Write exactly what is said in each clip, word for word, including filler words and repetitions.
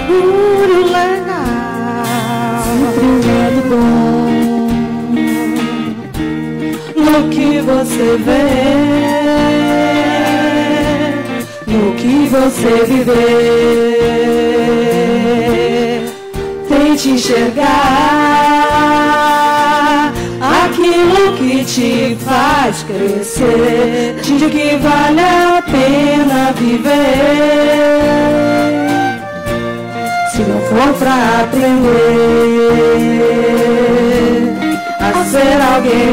seguro, legal. Sempre um lado bom no que você vê, no que você viver. Tente enxergar aquilo que te faz crescer, de que vale a pena viver. Se não for pra aprender a ser alguém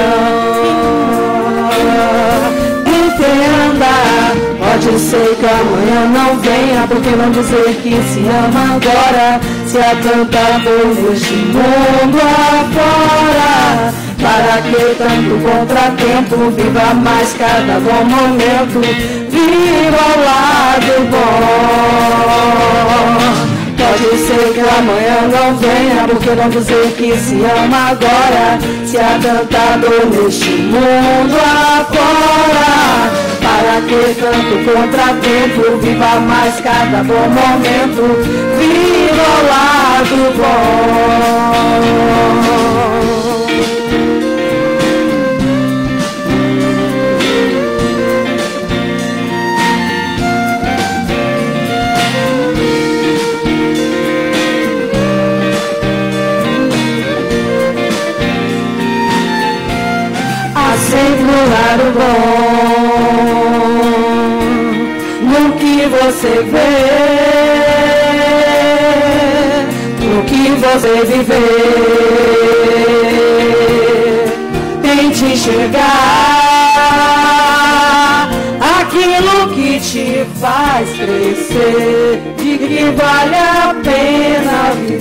melhor, entenda, pode ser que amanhã não venha, porque não dizer que se ama agora, se há tanta dor neste mundo afora. Para que tanto contratempo, viva mais cada bom momento, viva ao lado bom. Pode ser que amanhã não venha, porque não dizer que se ama agora, se há tanta dor neste mundo afora. Para que tanto contratempo, viva mais cada bom momento, viva ao lado bom. Sempre um lado bom no que você vê, no que você viver. Tente enxergar aquilo que te faz crescer, de que vale a pena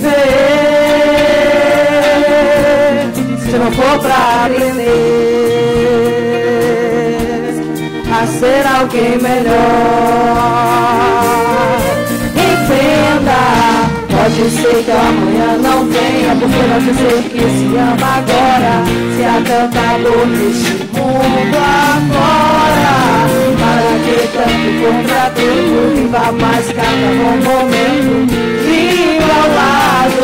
viver. Se não for pra aprender a ser alguém melhor, entenda, pode ser que amanhã não venha, porque não dizer que se ama agora, se há tanta dor neste mundo agora. Para que tanto contratempo, viva mais cada bom momento, viva ao lado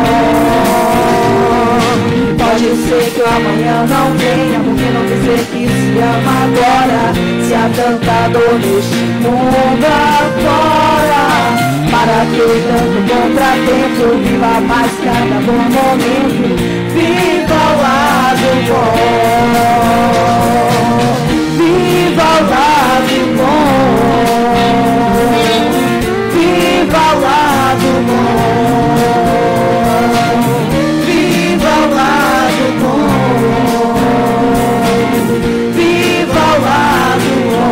bom. Pode ser que amanhã não venha, porque não dizer que se ama agora, se há tanta dor neste mundo afora. Para que tanto contratempo, viva mais cada bom momento, viva ao lado bom, viva ao lado bom, viva ao lado bom, viva ao lado bom, viva ao lado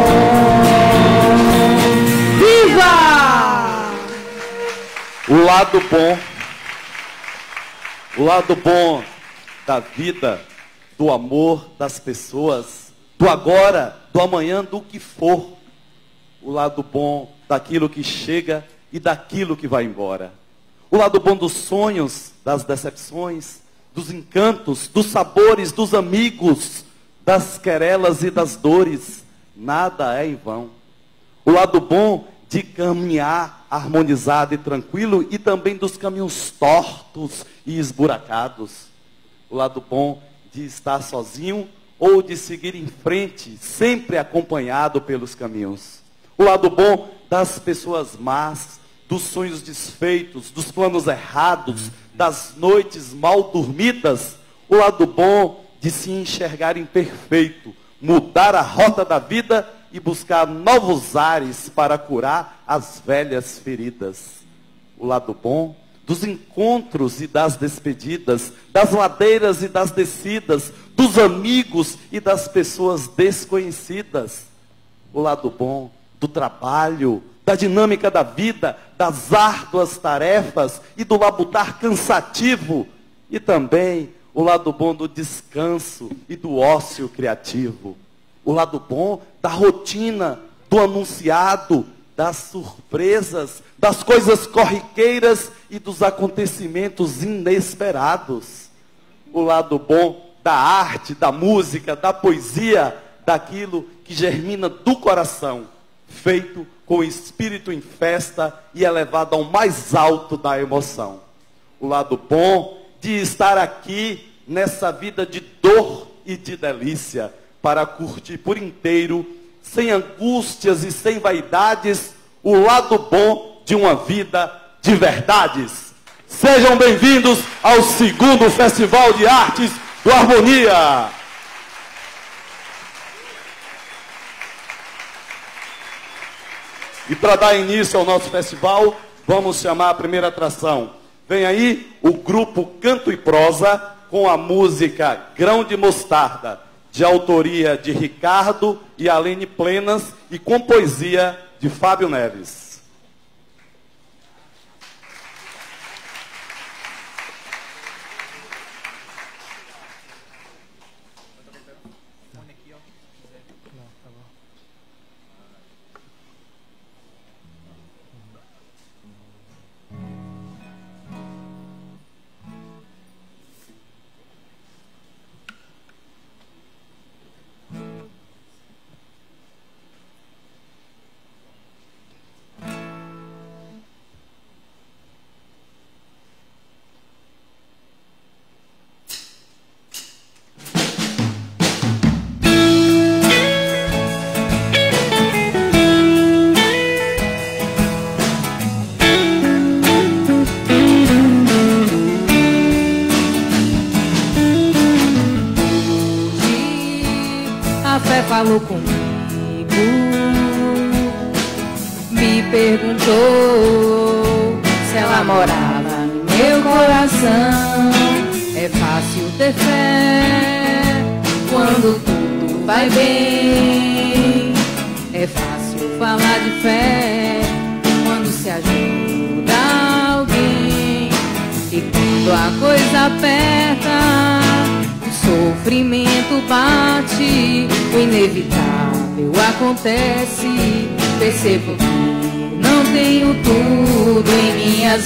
bom, viva! O lado bom, o lado bom da vida, do amor das pessoas, do agora, do amanhã, do que for. O lado bom daquilo que chega e daquilo que vai embora. O lado bom dos sonhos, das decepções, dos encantos, dos sabores, dos amigos, das querelas e das dores. Nada é em vão. O lado bom de caminhar harmonizado e tranquilo, e também dos caminhos tortos e esburacados. O lado bom de estar sozinho ou de seguir em frente, sempre acompanhado pelos caminhos. O lado bom das pessoas más, dos sonhos desfeitos, dos planos errados, das noites mal dormidas. O lado bom de se enxergar imperfeito, mudar a rota da vida e buscar novos ares para curar as velhas feridas. O lado bom dos encontros e das despedidas, das ladeiras e das descidas, dos amigos e das pessoas desconhecidas. O lado bom do trabalho, da dinâmica da vida, das árduas tarefas e do labutar cansativo. E também o lado bom do descanso e do ócio criativo. O lado bom da rotina, do anunciado, das surpresas, das coisas corriqueiras e dos acontecimentos inesperados. O lado bom da arte, da música, da poesia, daquilo que germina do coração, feito com espírito em festa e elevado ao mais alto da emoção. O lado bom de estar aqui nessa vida de dor e de delícia, para curtir por inteiro, sem angústias e sem vaidades, o lado bom de uma vida de verdades. Sejam bem-vindos ao segundo Festival de Artes do Harmonia. E para dar início ao nosso festival, vamos chamar a primeira atração. Vem aí o grupo Canto e Prosa com a música Grão de Mostarda, de autoria de Ricardo e Alene Plenas e com poesia de Fábio Neves. Falou comigo, me perguntou se ela morava no meu coração. É fácil ter fé quando tudo vai bem. É fácil falar de fé quando se ajuda alguém. E quando a coisa aperta, sofrimento bate, o inevitável acontece. Percebo que não tenho tudo em minhas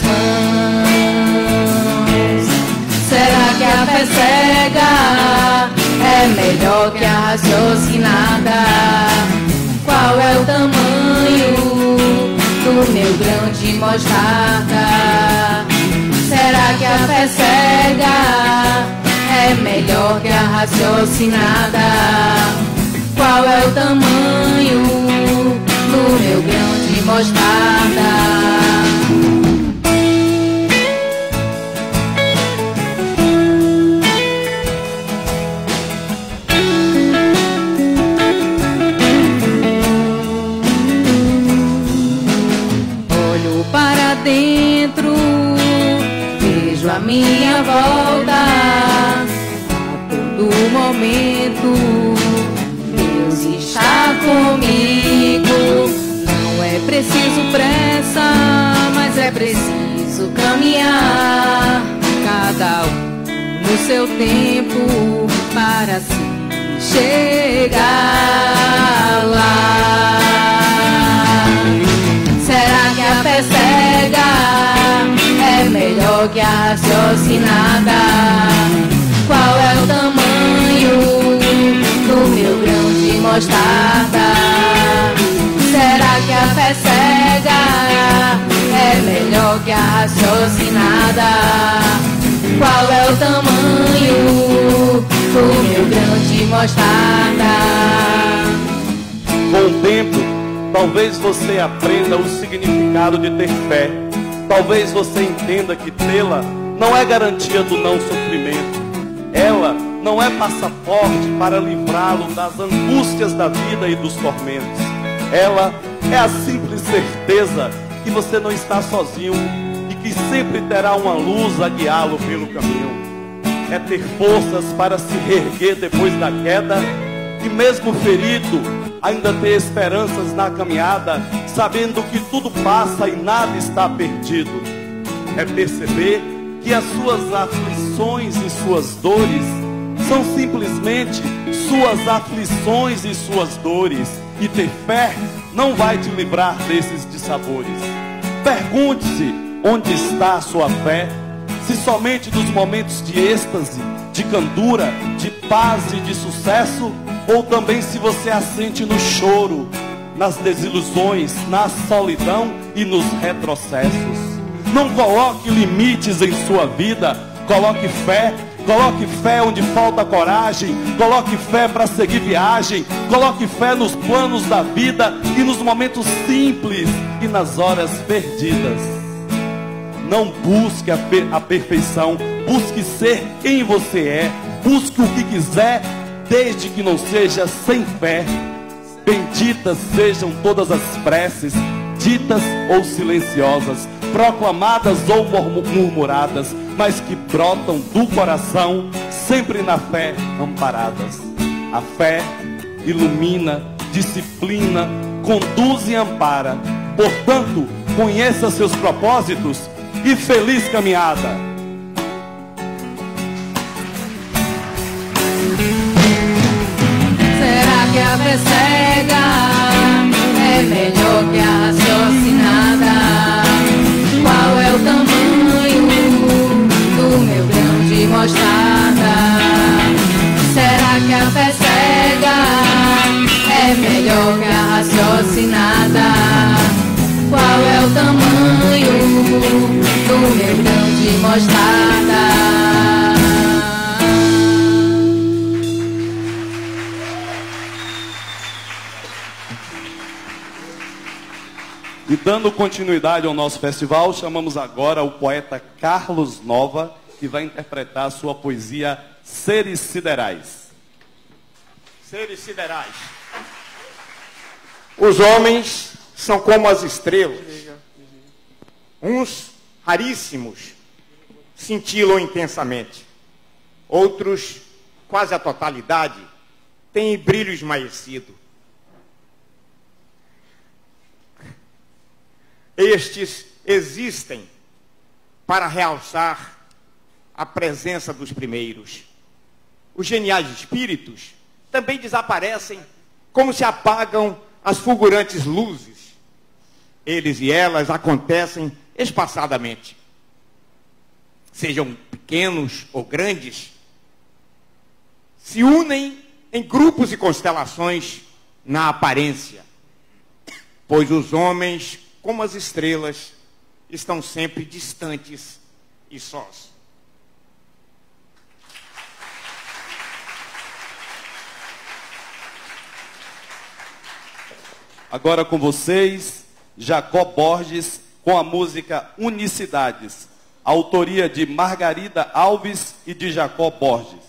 mãos. Será que a fé cega é melhor que a raciocinada? Qual é o tamanho do meu grão de mostarda? Será que a fé cega é melhor que a raciocinada? Qual é o tamanho do meu grão de mostarda? Olho para dentro, vejo a minha volta. Do momento, Deus está comigo. Não é preciso pressa, mas é preciso caminhar, cada um no seu tempo, para se chegar lá. Será que a fé cega é melhor que a raciocinada? Qual é o tamanho do meu grão de mostarda? Será que a fé cega é melhor que a raciocinada? Qual é o tamanho do meu grão de mostarda? Com o tempo, talvez você aprenda o significado de ter fé. Talvez você entenda que tê-la não é garantia do não sofrimento. Ela não é passaporte para livrá-lo das angústias da vida e dos tormentos. Ela é a simples certeza que você não está sozinho e que sempre terá uma luz a guiá-lo pelo caminho. É ter forças para se reerguer depois da queda e mesmo ferido, ainda ter esperanças na caminhada, sabendo que tudo passa e nada está perdido. É perceber que as suas aflições e suas dores são simplesmente suas aflições e suas dores. E ter fé não vai te livrar desses dissabores. Pergunte-se onde está a sua fé, se somente dos momentos de êxtase, de candura, de paz e de sucesso, ou também se você a sente no choro, nas desilusões, na solidão e nos retrocessos. Não coloque limites em sua vida, coloque fé. Coloque fé onde falta coragem. Coloque fé para seguir viagem. Coloque fé nos planos da vida e nos momentos simples e nas horas perdidas. Não busque a, per a perfeição. Busque ser quem você é. Busque o que quiser, desde que não seja sem fé. Benditas sejam todas as preces, ditas ou silenciosas, proclamadas ou murmuradas, mas que brotam do coração, sempre na fé amparadas. A fé ilumina, disciplina, conduz e ampara. Portanto, conheça seus propósitos e feliz caminhada. Será que a fé cega é melhor que a raciocinada? Qual é o tamanho do meu grão de mostarda? Será que a fé cega é melhor que a raciocinada? Qual é o tamanho do meu grão de mostarda? E dando continuidade ao nosso festival, chamamos agora o poeta Carlos Nova, que vai interpretar a sua poesia Seres Siderais. Seres siderais. Os homens são como as estrelas. Uns raríssimos cintilam intensamente. Outros, quase a totalidade, têm brilho esmaecido. Estes existem para realçar a presença dos primeiros. Os geniais espíritos também desaparecem como se apagam as fulgurantes luzes. Eles e elas acontecem espaçadamente. Sejam pequenos ou grandes, se unem em grupos e constelações na aparência, pois os homens, como as estrelas, estão sempre distantes e sós. Agora com vocês, Jacó Borges, com a música Unicidades, autoria de Margarida Alves e de Jacó Borges.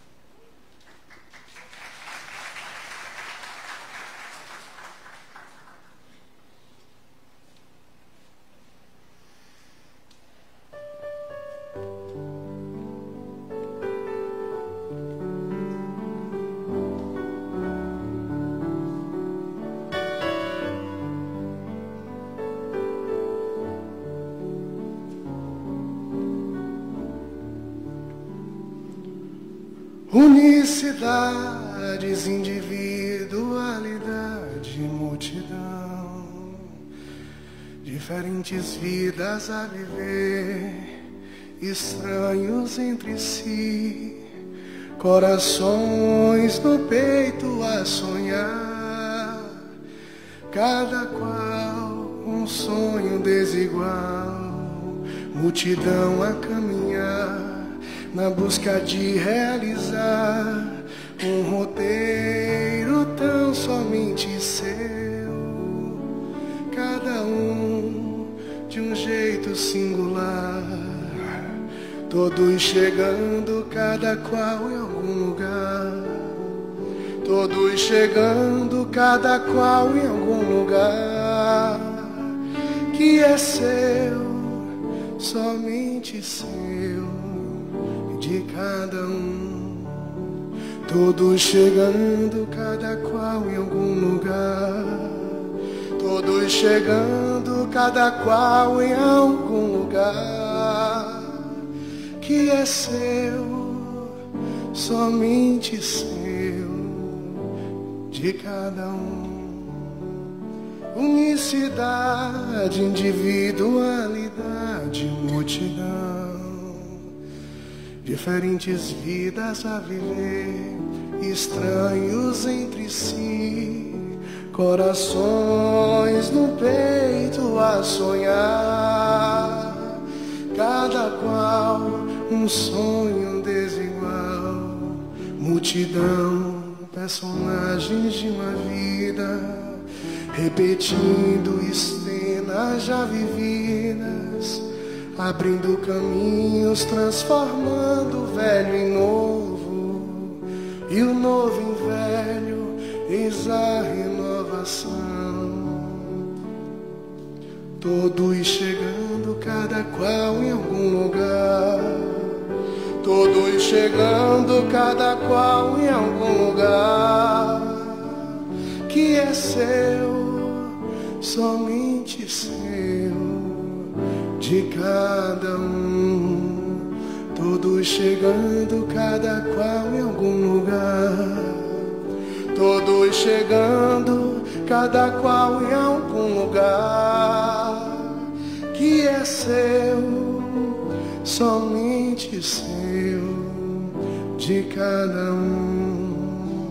Unicidades, individualidade, multidão, diferentes vidas a viver, estranhos entre si, corações no peito a sonhar, cada qual um sonho desigual, multidão a caminhar na busca de realizar um roteiro tão somente seu, cada um de um jeito singular, todos chegando, cada qual em algum lugar, todos chegando, cada qual em algum lugar, que é seu, somente seu, de cada um, todos chegando, cada qual em algum lugar, todos chegando, cada qual em algum lugar, que é seu, somente seu, de cada um. Unicidade, individualidade, multidão, diferentes vidas a viver, estranhos entre si, corações no peito a sonhar, cada qual um sonho desigual, multidão, personagens de uma vida, repetindo cenas já vividas, abrindo caminhos, transformando o velho em novo, e o novo em velho, eis a renovação. Todos chegando, cada qual em algum lugar, todos chegando, cada qual em algum lugar, que é seu, somente seu, de cada um. Todos chegando, cada qual em algum lugar, todos chegando, cada qual em algum lugar, que é seu, somente seu, de cada um.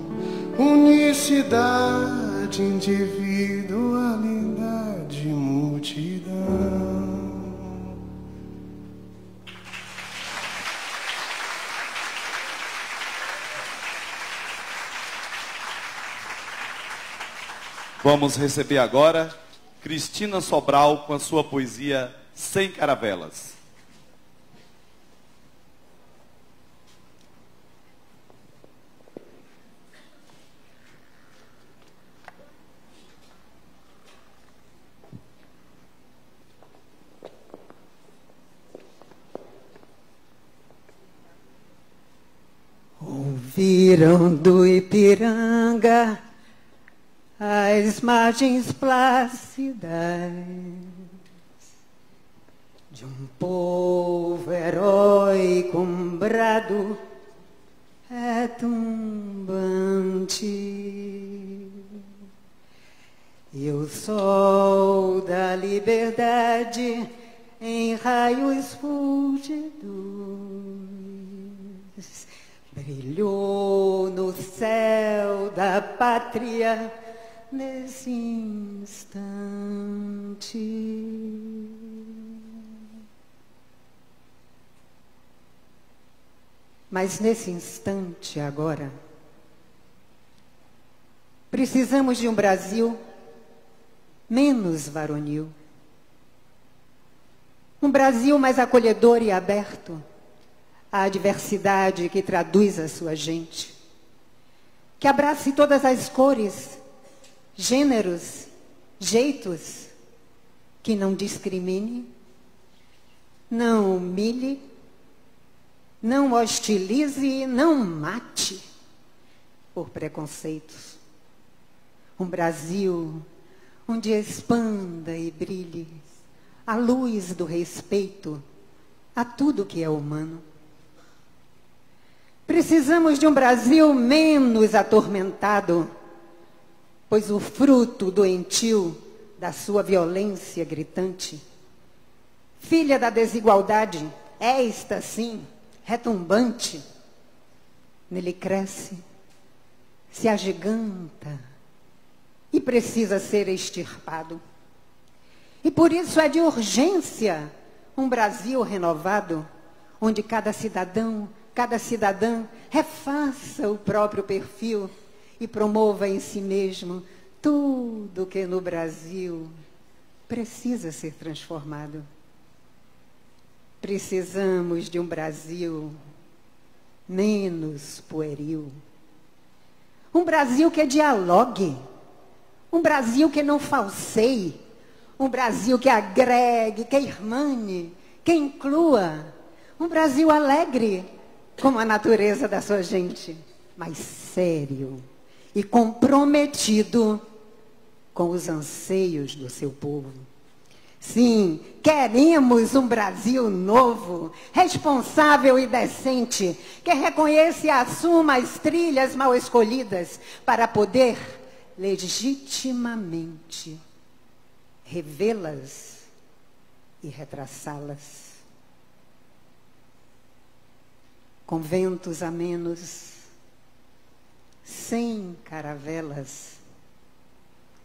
Unicidade, individualidade, multidão. Vamos receber agora Cristina Sobral com a sua poesia Sem Caravelas. Ouviram do Ipiranga as margens plácidas de um povo heróico, um brado retumbante, e o sol da liberdade em raios fúlgidos brilhou no céu da pátria nesse instante. Mas nesse instante agora, precisamos de um Brasil menos varonil, um Brasil mais acolhedor e aberto à diversidade que traduz a sua gente, que abrace todas as cores, gêneros, jeitos, que não discrimine, não humilhe, não hostilize, não mate por preconceitos. Um Brasil onde expanda e brilhe a luz do respeito a tudo que é humano. Precisamos de um Brasil menos atormentado, pois o fruto doentio da sua violência gritante, filha da desigualdade, esta sim, retumbante, nele cresce, se agiganta e precisa ser extirpado. E por isso é de urgência um Brasil renovado, onde cada cidadão, cada cidadã refaça o próprio perfil e promova em si mesmo tudo que no Brasil precisa ser transformado. Precisamos de um Brasil menos pueril. Um Brasil que dialogue. Um Brasil que não falseie. Um Brasil que agregue, que irmane, que inclua. Um Brasil alegre, como a natureza da sua gente, mas sério e comprometido com os anseios do seu povo. Sim, queremos um Brasil novo, responsável e decente, que reconheça e assuma as trilhas mal escolhidas para poder legitimamente revê-las e retraçá-las. Com ventos amenos, sem caravelas,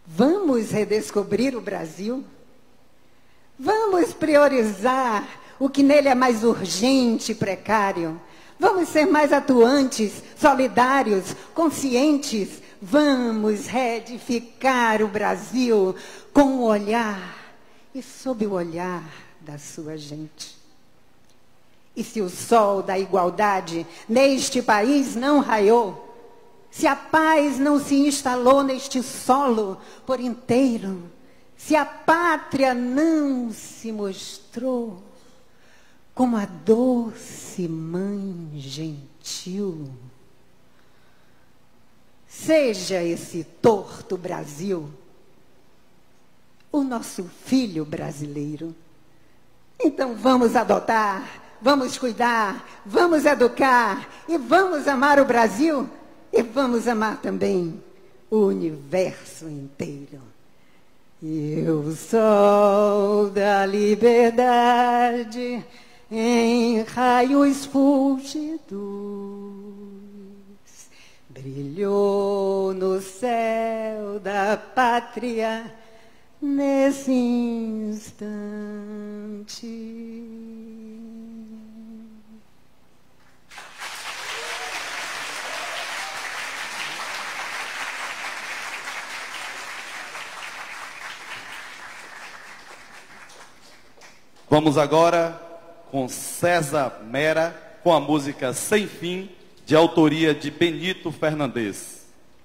Vamos redescobrir o Brasil? Vamos priorizar o que nele é mais urgente e precário? Vamos ser mais atuantes, solidários, conscientes? Vamos reedificar o Brasil com o olhar e sob o olhar da sua gente. E se o sol da igualdade neste país não raiou, se a paz não se instalou neste solo por inteiro, se a pátria não se mostrou como a doce mãe gentil, seja esse torto Brasil o nosso filho brasileiro. Então vamos adotar, vamos cuidar, vamos educar e vamos amar o Brasil e vamos amar também o universo inteiro. E o sol da liberdade em raios fúlgidos brilhou no céu da pátria nesse instante. Vamos agora com César Mera, com a música Sem Fim, de autoria de Benito Fernandes.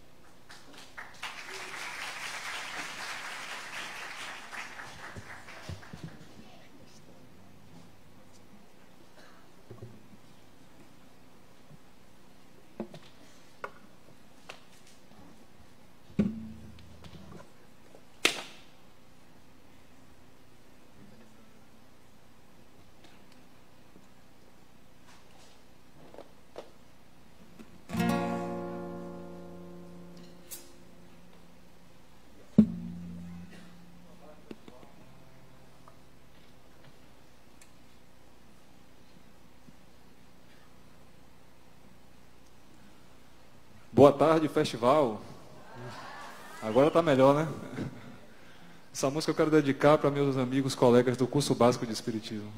Boa tarde, festival. Agora tá melhor, né? Essa música eu quero dedicar para meus amigos, colegas do curso básico de Espiritismo.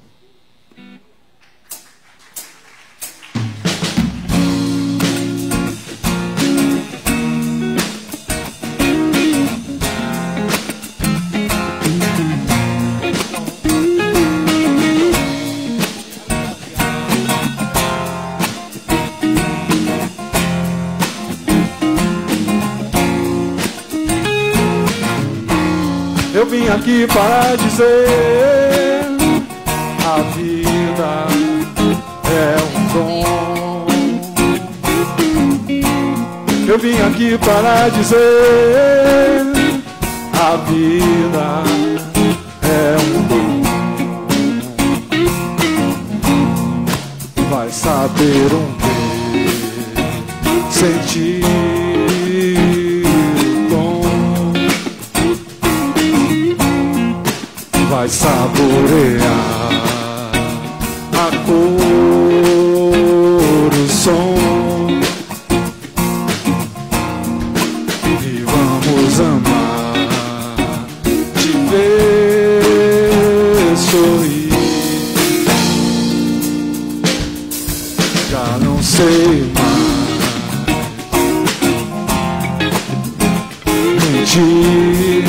Eu vim aqui para dizer: a vida é um dom. Eu vim aqui para dizer: a vida é um dom. Vai saber um que sentir. Vai saborear a cor, o som, e vamos amar, te ver sorrir. Já não sei mais mentir.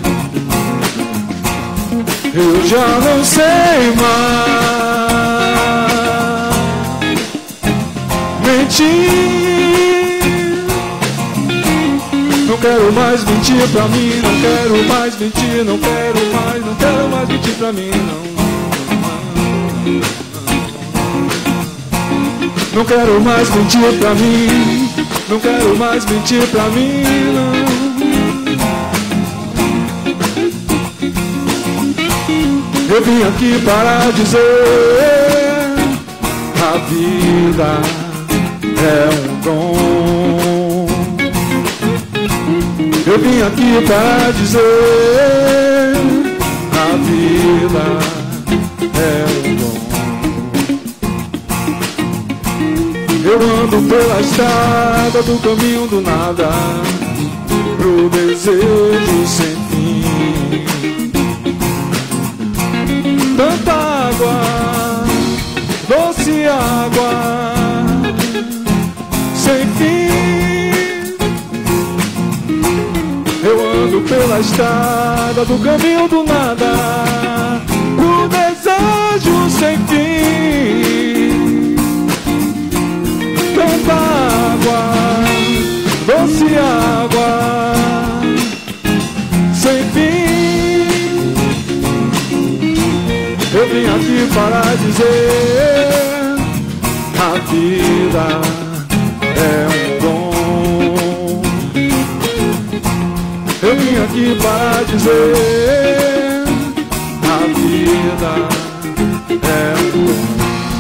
Eu já não sei mais mentir. Não quero mais mentir pra mim, não quero mais mentir, não quero mais, não quero mais mentir pra mim, não. Não quero mais mentir pra mim, não quero mais mentir pra mim, não. Eu vim aqui para dizer: a vida é um dom. Eu vim aqui para dizer: a vida é um dom. Eu ando pela estrada do caminho do nada, pro desejo desejo sem fim. Tanta água, doce água, sem fim. Eu ando pela estrada do caminho do nada, o desejo sem fim. Tanta água, doce água, sem fim. Eu vim aqui para dizer: a vida é um dom. Eu vim aqui para dizer: a vida é um dom.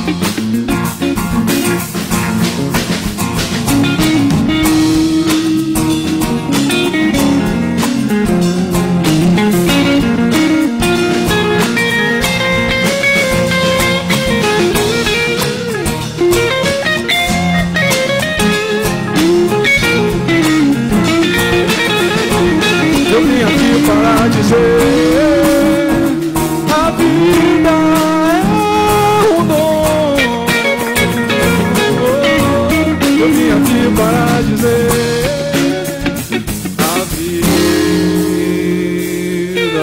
Para dizer: a vida é um dom. Eu vim aqui para dizer: a vida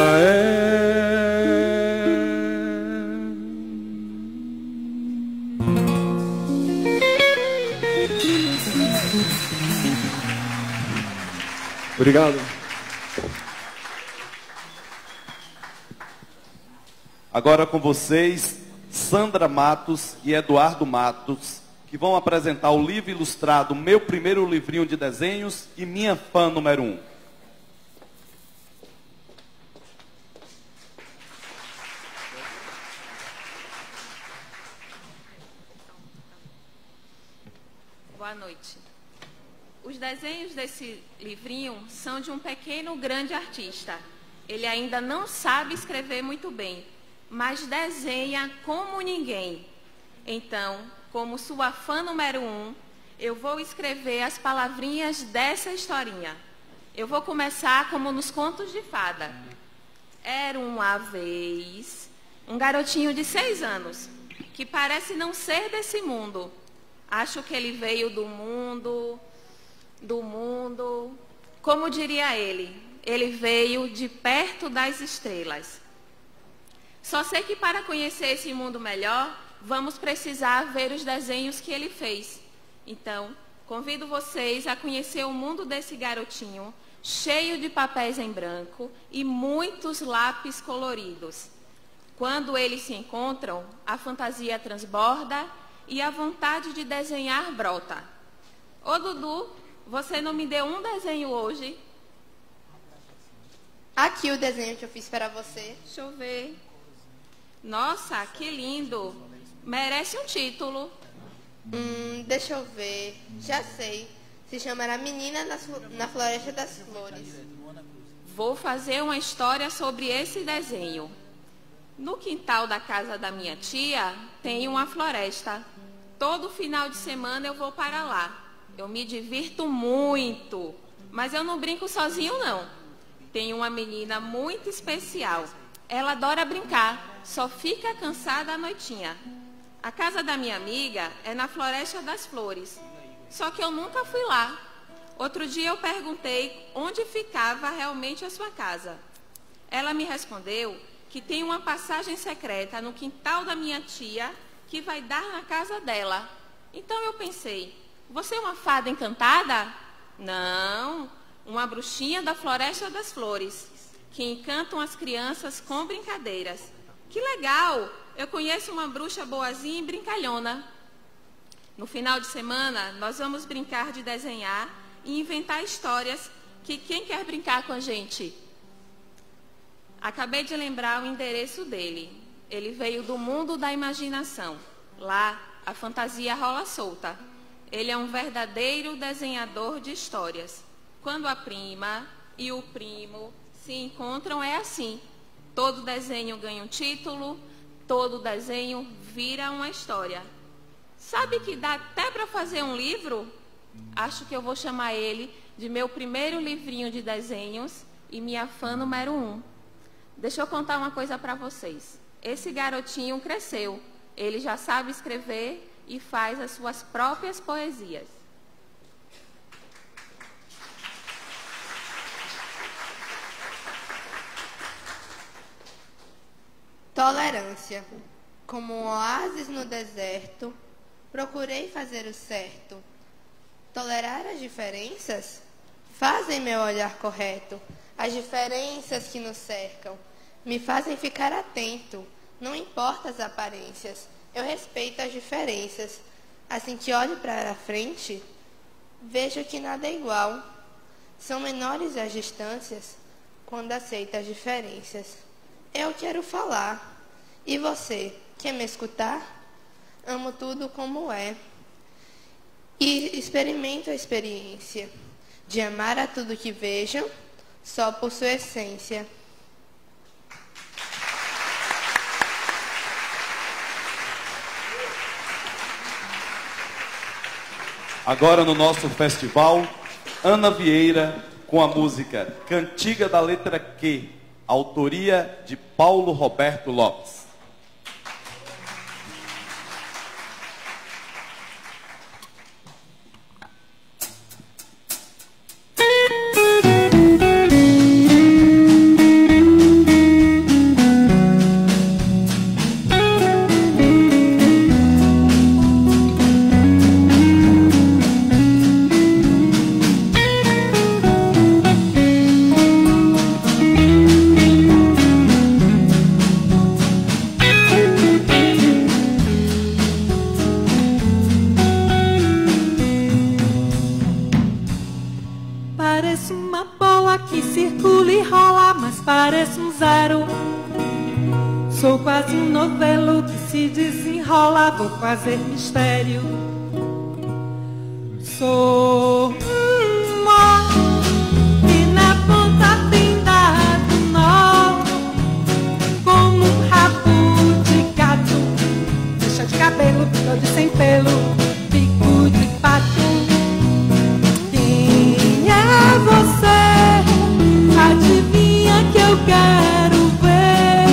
é. Obrigado. Agora com vocês, Sandra Matos e Eduardo Matos, que vão apresentar o livro ilustrado Meu Primeiro Livrinho de Desenhos e Minha Fã Número um. Boa noite. Os desenhos desse livrinho são de um pequeno grande artista. Ele ainda não sabe escrever muito bem, mas desenha como ninguém. Então, como sua fã número um, eu vou escrever as palavrinhas dessa historinha. Eu vou começar como nos contos de fada. Era uma vez um garotinho de seis anos, que parece não ser desse mundo. Acho que ele veio do mundo, do mundo, como diria ele, ele veio de perto das estrelas. Só sei que para conhecer esse mundo melhor, vamos precisar ver os desenhos que ele fez. Então, convido vocês a conhecer o mundo desse garotinho, cheio de papéis em branco e muitos lápis coloridos. Quando eles se encontram, a fantasia transborda e a vontade de desenhar brota. Ô Dudu, você não me deu um desenho hoje? Aqui o desenho que eu fiz para você. Deixa eu ver. Nossa, que lindo. Merece um título. Hum, deixa eu ver. Já sei. Se chamará Menina na Floresta das Flores. Vou fazer uma história sobre esse desenho. No quintal da casa da minha tia, tem uma floresta. Todo final de semana eu vou para lá. Eu me divirto muito. Mas eu não brinco sozinho, não. Tenho uma menina muito especial. Ela adora brincar, só fica cansada à noitinha. A casa da minha amiga é na Floresta das Flores, só que eu nunca fui lá. Outro dia eu perguntei onde ficava realmente a sua casa. Ela me respondeu que tem uma passagem secreta no quintal da minha tia que vai dar na casa dela. Então eu pensei, você é uma fada encantada? Não, uma bruxinha da Floresta das Flores, que encantam as crianças com brincadeiras. Que legal! Eu conheço uma bruxa boazinha e brincalhona. No final de semana, nós vamos brincar de desenhar e inventar histórias que quem quer brincar com a gente? Acabei de lembrar o endereço dele. Ele veio do mundo da imaginação. Lá, a fantasia rola solta. Ele é um verdadeiro desenhador de histórias. Quando a prima e o primo se encontram, é assim. Todo desenho ganha um título, todo desenho vira uma história. Sabe que dá até para fazer um livro? Acho que eu vou chamar ele de meu primeiro livrinho de desenhos e minha fã número um. Deixa eu contar uma coisa para vocês. Esse garotinho cresceu, ele já sabe escrever e faz as suas próprias poesias. Tolerância. Como um oásis no deserto, procurei fazer o certo. Tolerar as diferenças fazem meu olhar correto. As diferenças que nos cercam me fazem ficar atento. Não importa as aparências, eu respeito as diferenças. Assim que olho para a frente, vejo que nada é igual. São menores as distâncias quando aceito as diferenças. Eu quero falar. E você, quer me escutar? Amo tudo como é. E experimento a experiência de amar a tudo que vejam, só por sua essência. Agora no nosso festival, Ana Vieira com a música Cantiga da Letra Q, autoria de Paulo Roberto Lopes. Sou quase um novelo que se desenrola, vou fazer mistério. Sou uma que na ponta tem dado nó, como um rabo de gato, deixa de cabelo, bigode sem pelo, bico de pato. Quem é você? Adivinha que eu quero ver?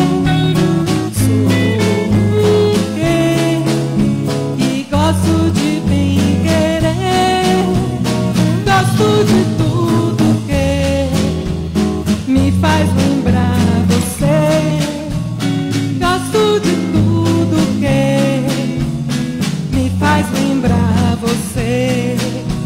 Gosto de bem querer, gosto de tudo que me faz lembrar você. Gosto de tudo que me faz lembrar você.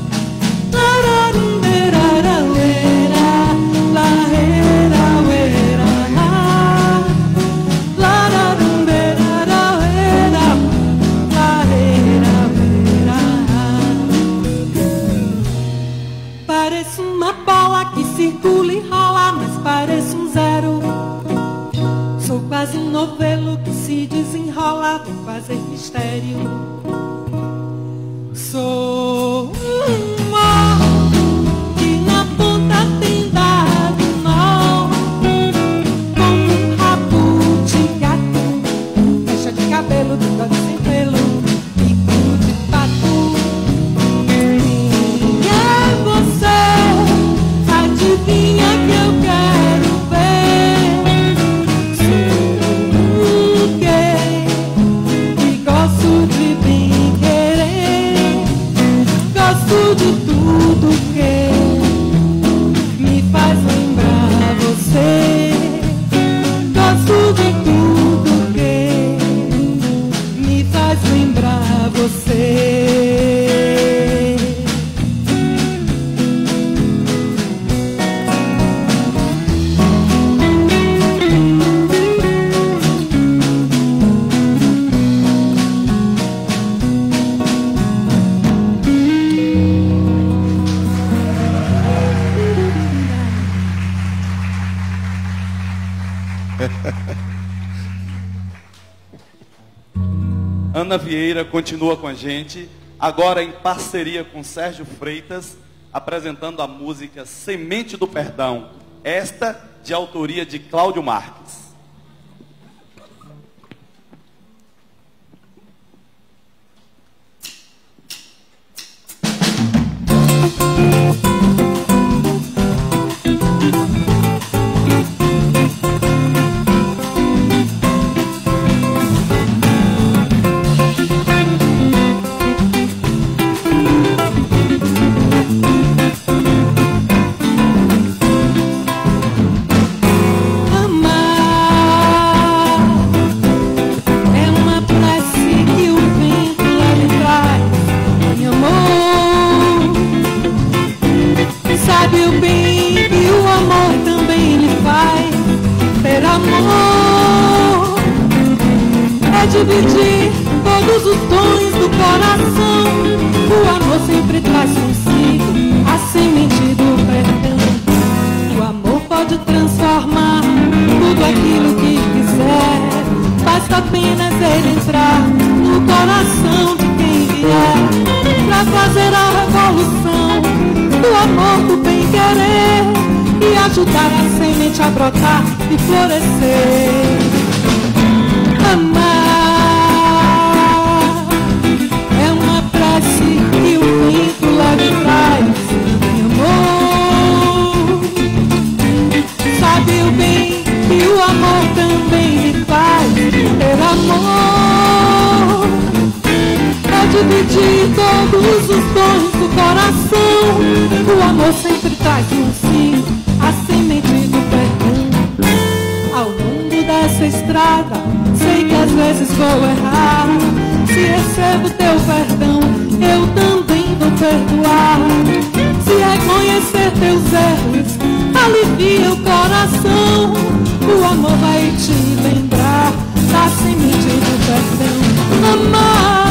Circula e rola, mas parece um zero. Sou quase um novelo que se desenrola, vem fazer mistério. Sou uma que na ponta tem dado nó, como um rabo de gato, mecha de cabelo, bigode sem pelo, bico de pato. Quem é você? Adivinha que eu quero ver? Sou o quê? E gosto de bem querer, gosto de tudo que me faz lembrar você. Gosto de tudo que me faz lembrar você. Ana Vieira continua com a gente, agora em parceria com Sérgio Freitas, apresentando a música Semente do Perdão, esta de autoria de Cláudio Marques. dividir todos os dons do coração. O amor sempre traz consigo a semente do perdão. O amor pode transformar tudo aquilo que quiser. Basta apenas ele entrar no coração de quem vier, pra fazer a revolução do amor, do bem-querer, e ajudar a semente a brotar e florescer. Amar é uma prece que o vento leva e traz. Amor, sabe o bem que o amor também me faz. Ter amor é dividir todos os dons do coração. O amor sempre traz consigo a semente do perdão. Ao longo dessa estrada, sei que às vezes vou errar. Se recebo teu perdão, eu também vou perdoar. Se reconhecer teus erros, alivia o coração. O amor vai te lembrar da semente do perdão. Amar,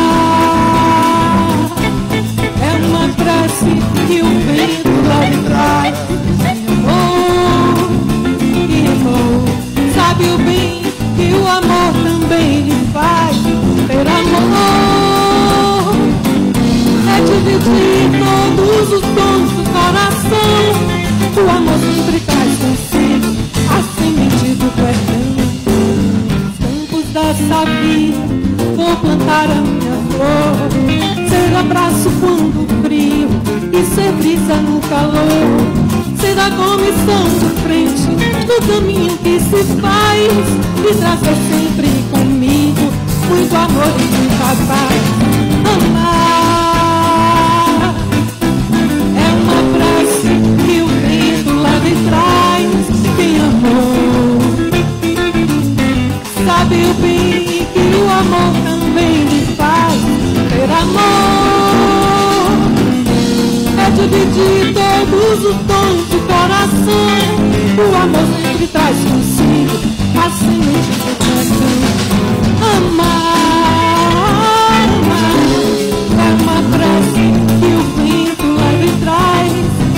amar é uma prece que o vento leva e traz. Amor, e amor, sabe o bem que o amor também lhe faz. Ter amor é dividir todos os dons do coração. O amor sempre traz consigo a semente do perdão. Nos campos dessa vida vou plantar a minha flor, ser abraço quando frio e ser brisa no calor, ser a comissão de frente no caminho que se faz, e trazer sempre comigo muito amor e muita paz. Amar é uma prece que o vento leva e traz. Quem amou sabe o bem que o amor também lhe faz. Ter amor é dividir todos os dons do coração. O amor sempre traz consigo a semente do perdão. Amar, amar é uma prece que o vento leva e traz.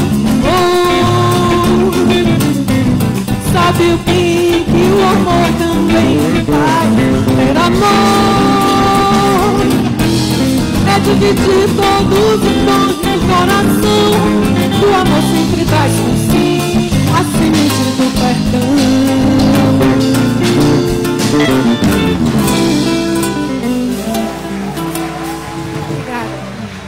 Oh, sabe o bem que o amor também lhe faz. Ter amor é dividir todos os dons do coração. O amor sempre traz consigo a semente do perdão. Obrigada.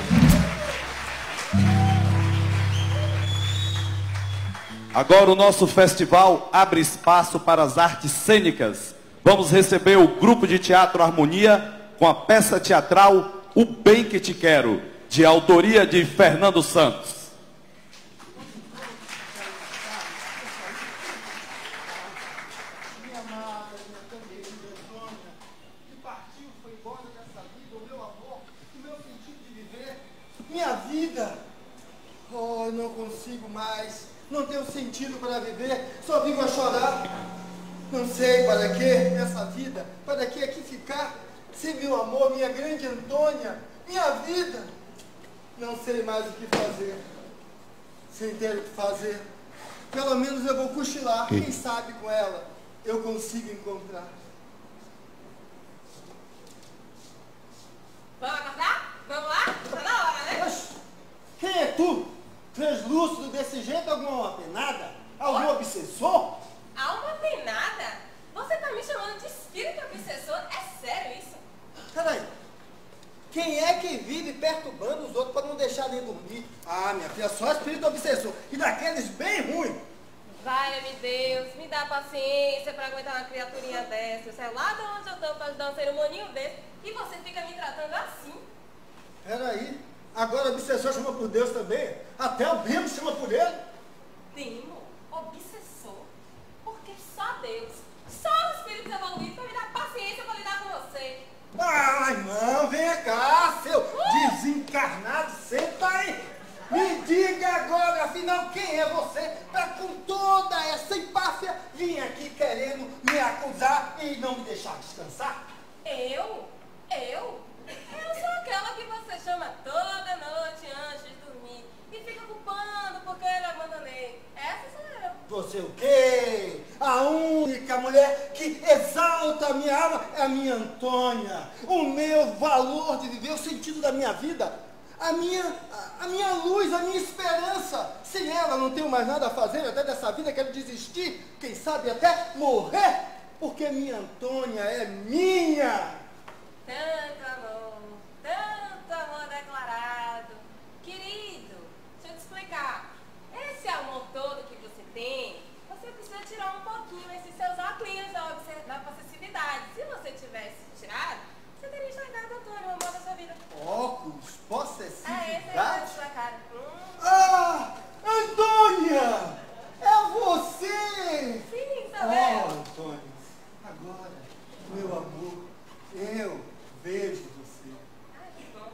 Agora o nosso festival abre espaço para as artes cênicas. Vamos receber o grupo de teatro Harmonia com a peça teatral O Bem Que Te Quero, de autoria de Fernando Santos. Minha vida, oh, eu não consigo mais, não tenho sentido para viver, só vivo a chorar. Não sei para que essa vida, para que aqui ficar, sem meu amor, minha grande Antônia, minha vida. Não sei mais o que fazer, sem ter o que fazer. Pelo menos eu vou cochilar, quem sabe com ela eu consigo encontrar. Vamos acordar? Vamos lá? Tá na hora, né? Oxe, quem é tu? Translúcido desse jeito, alguma penada? Algum obsessor? Alma penada? Você tá me chamando de espírito obsessor? É sério isso? Peraí. Quem é que vive perturbando os outros para não deixar nem dormir? Ah, minha filha, só espírito obsessor. E daqueles bem ruins. Valha-me Deus, me dá paciência pra aguentar uma criaturinha dessa. Eu saio lá de onde eu tô pra ajudar um cerimônio desse e você fica me tratando assim. Peraí. Agora o obsessor chama por Deus também? Até o Bimo chama por ele? Demo, obsessor. Porque só Deus, só os espíritos evoluídos pra me dar paciência pra lidar com você. Ai, não, vem cá, seu uh! desencarnado, senta aí. Me diga agora, afinal, quem é você para com toda essa empáfia vir aqui querendo me acusar e não me deixar descansar? Eu única mulher que exalta a minha alma é a minha Antônia. O meu valor de viver, o sentido da minha vida, a minha, a, a minha luz, a minha esperança. Sem ela não tenho mais nada a fazer, até dessa vida quero desistir, quem sabe até morrer, porque minha Antônia é minha. Tanto amor, tanto amor declarado. Querido, deixa eu te explicar. Esse amor todo que você tem, você precisa tirar um pouquinho esses seus óculos da, da possessividade. Se você tivesse tirado, você teria enxergado Antônio, o amor da sua vida. Óculos, possessividade? É, esse é o da sua cara. Hum. Ah, Antônia! É você! Sim, sou oh, eu. Antônio, agora, meu amor, eu vejo você. Ah, que bom.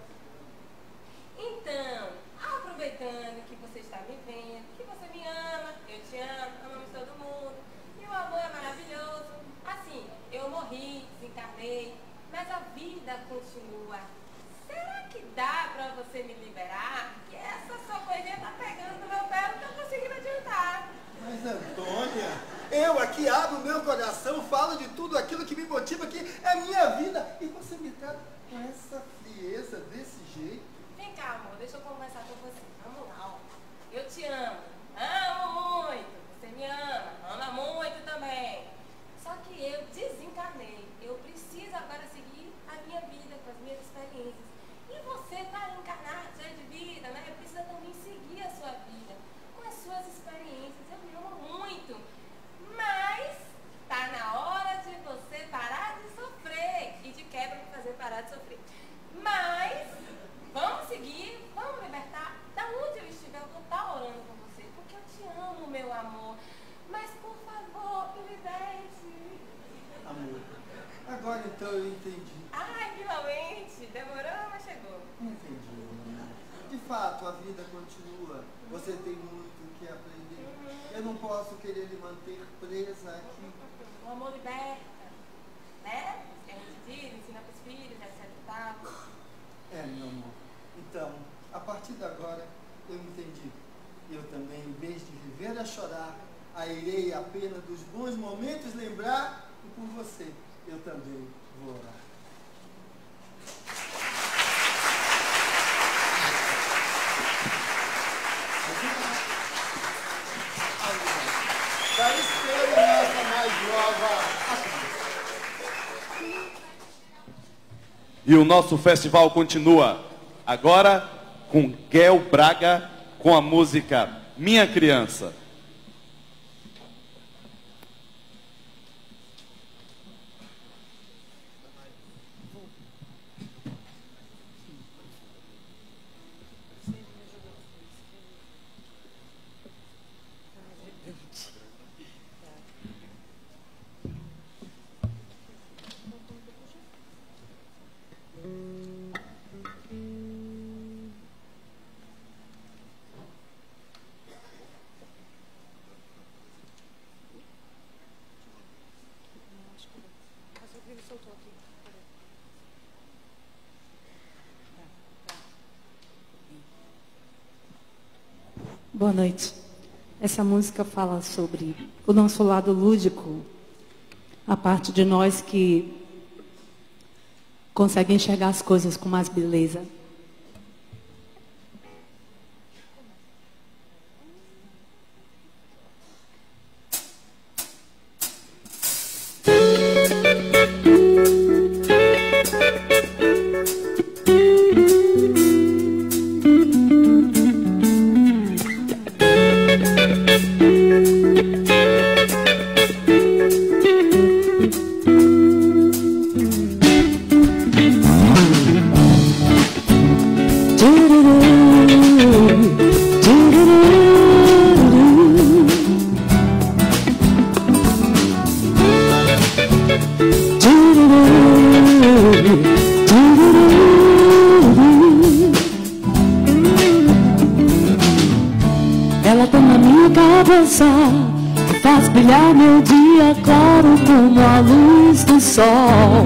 Então, aproveitando que você está me vendo, que você me ama, eu te amo, amamos todo mundo, e o amor é maravilhoso. Assim, eu morri, desencarnei, mas a vida continua. Será que dá pra você me liberar? Que essa sua coisinha tá pegando no meu pé, eu não tô conseguindo adiantar. Mas, Antônia, eu aqui abro o meu coração, falo de tudo aquilo que me motiva, que é minha vida, e você me trata com essa frieza, desse jeito. Vem cá, amor, deixa eu conversar com você. Vamos lá, ó. Eu te amo, amo muito. Você me ama, ama muito também. Só que eu desencarnei. Eu preciso agora seguir a minha vida com as minhas experiências. E você tá encarnado, cheio de vida, né? Precisa também seguir a sua vida com as suas experiências. Eu me amo muito. Mas tá na hora de você parar de sofrer. E de quebra me fazer parar de sofrer. Mas vamos seguir, vamos libertar. Da onde eu estiver, eu vou estar orando com você. Porque eu te amo, meu amor. Mas por favor, me liberte. Amor, agora então eu entendi. Ai, finalmente. Demorou, mas chegou. Entendi, amor. De fato, a vida continua. Você tem muito o que aprender. Uhum. Eu não posso querer lhe manter presa aqui. O amor liberta, né? É o que diz, ensina para os filhos, etcétera e tal. É, meu amor. Então, a partir de agora, eu entendi. Eu também, em vez de viver a chorar, a irei apenas dos bons momentos lembrar, e por você, eu também vou orar. Da esperança mais nova. E o nosso festival continua agora com Guel Braga com a música Minha Criança. Boa noite. Essa música fala sobre o nosso lado lúdico, a parte de nós que consegue enxergar as coisas com mais beleza. Ela tá na minha cabeça, faz brilhar meu dia claro como a luz do sol.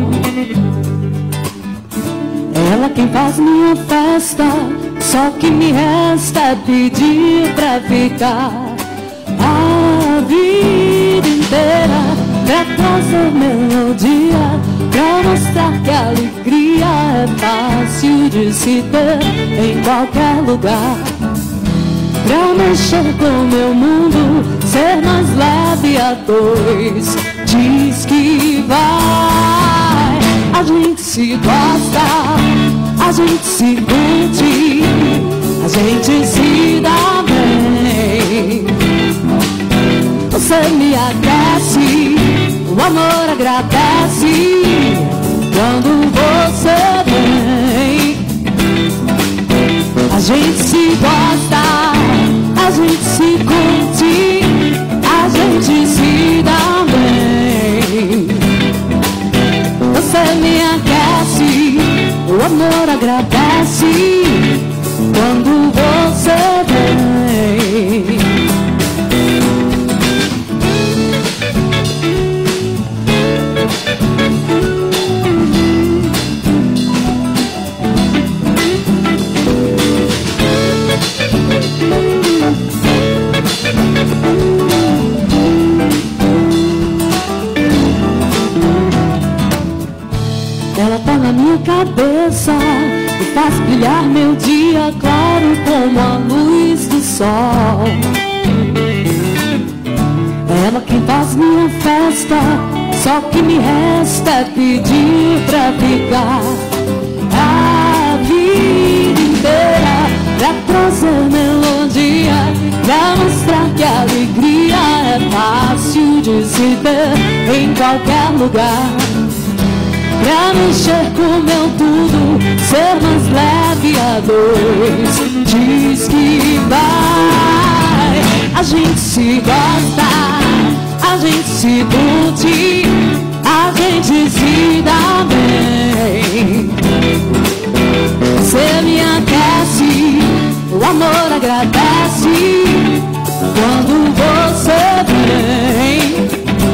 Ela quem faz minha festa, só que me resta é pedir pra ficar a vida inteira. pra trazer melodia, pra mostrar que a alegria é fácil de se ter em qualquer lugar. Pra mexer com meu mundo, ser mais leve a dois, diz que vai. A gente se gosta, a gente se curte, a gente se dá bem. Você me aquece, o amor agradece quando você vem. A gente se gosta, a gente se curte, a gente se dá bem. Você me aquece, o amor agradece quando você vem. Ela tá na minha cabeça e faz brilhar meu dia claro como a luz do sol. Ela que faz minha festa, só que me resta é pedir pra ficar a vida inteira, pra trazer melodia, pra mostrar que a alegria é fácil de se ter em qualquer lugar. Pra mexer com meu tudo, ser mais leve a dois, diz que vai. A gente se gosta, a gente se curte, a gente se dá bem. Você me aquece, o amor agradece quando você vem.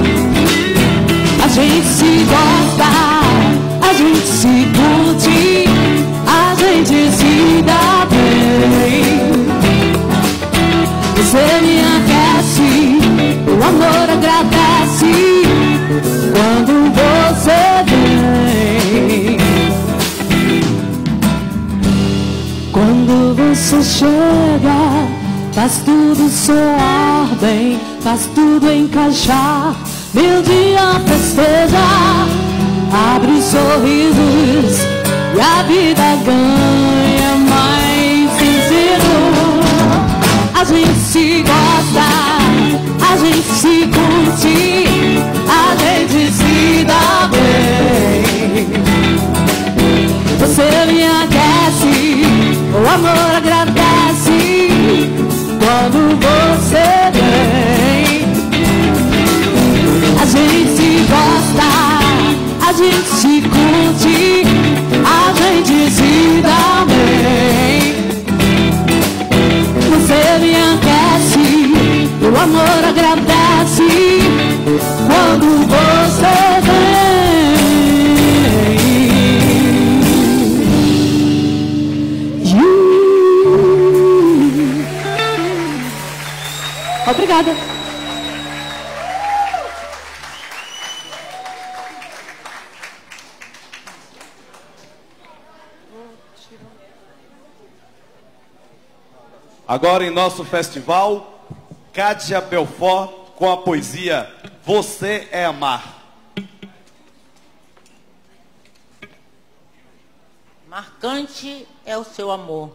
A gente se gosta, a gente se curte, a gente se dá bem. Você me aquece, o amor agradece quando você vem. Quando você chega, faz tudo soar bem, faz tudo encaixar, meu dia festeja, abre os sorrisos e a vida ganha mais sentido. A gente se gosta, a gente se curte, a gente se dá bem. Você me aquece, o amor agradece quando você vem. A gente se gosta, a gente se curte, a gente se dá bem. Você me aquece, o amor agradece quando você vem. Obrigada. Agora em nosso festival, Cátia Belfort com a poesia Você é Amar. Marcante é o seu amor.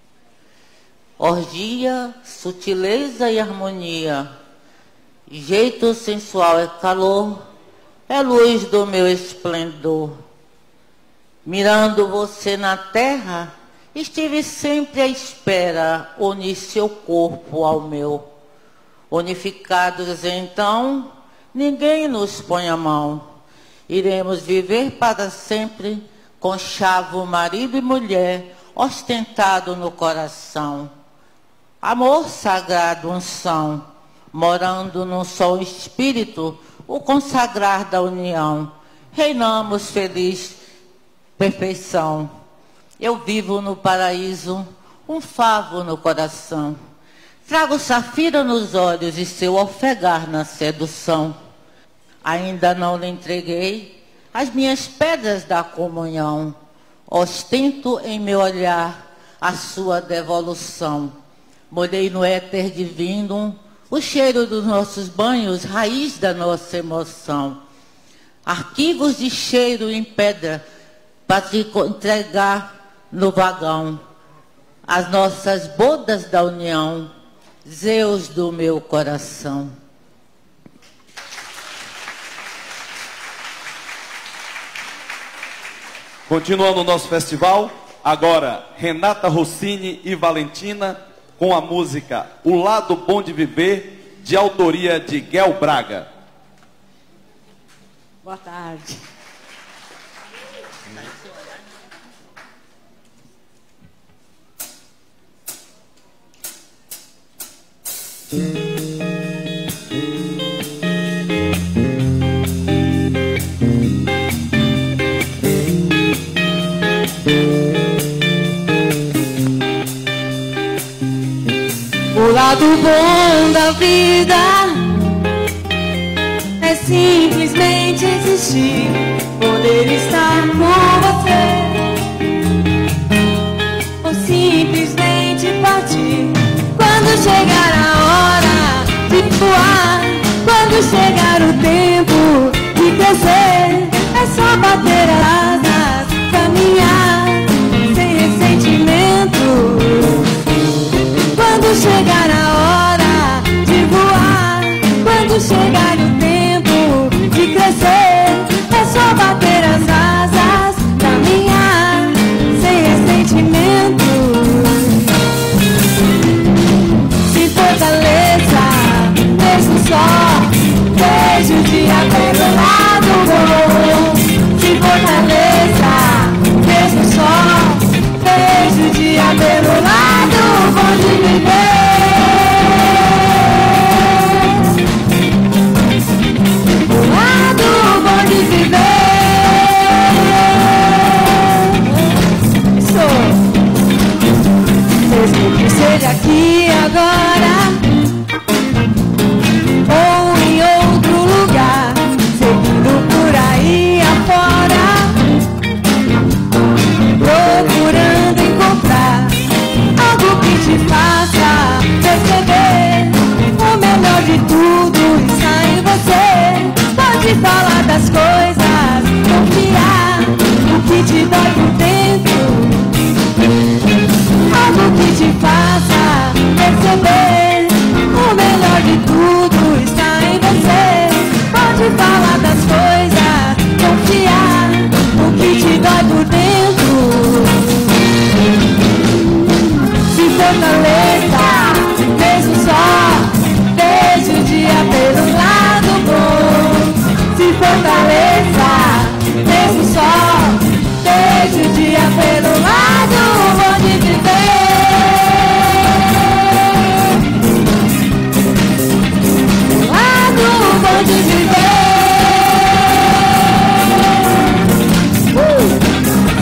Orgia, sutileza e harmonia. Jeito sensual é calor, é luz do meu esplendor. Mirando você na terra, estive sempre à espera, unir seu corpo ao meu. Unificados então, ninguém nos põe a mão. Iremos viver para sempre, conchavo marido e mulher, ostentado no coração. Amor sagrado, unção, morando num só espírito, o consagrar da união. Reinamos feliz, perfeição. Eu vivo no paraíso, um favo no coração. Trago safira nos olhos e seu ofegar na sedução. Ainda não lhe entreguei as minhas pedras da comunhão. Ostento em meu olhar a sua devolução. Molhei no éter divino o cheiro dos nossos banhos, raiz da nossa emoção. Arquivos de cheiro em pedra para te entregar no vagão. As nossas bodas da união, Zeus do meu coração. Continuando o nosso festival, agora Renata Rossini e Valentina com a música O Lado Bom de Viver, de autoria de Guel Braga. Boa tarde. O lado bom da vida é simplesmente existir, poder estar com você, ou simplesmente partir. Quando chegar a hora de voar, quando chegar o tempo de crescer, é só bater as asas, caminhar sem ressentimento. Quando chegar a hora de voar, quando chegar o tempo de crescer, é só bater as asas, caminhar sem ressentimento. Se fortaleça, mesmo só, veja o dia pelo lado bom. Se fortaleça, mesmo só, veja o dia pelo lado bom de viver. O lado bom de viver. Sou, mesmo que seja aqui agora ou em outro lugar, seguindo por aí afora, procurando encontrar algo que te faça perceber o melhor de tudo está em você. Pode falar das coisas, confiar o que te dói por dentro, algo que te faça perceber o melhor de tudo está em você. Pode falar das coisas, confiar o que te dói por dentro. Se fortaleça, mesmo só, veja o dia pelo lado bom. Se fortaleça, mesmo só, veja o dia pelo lado bom de viver. O lado bom de viver. Uh!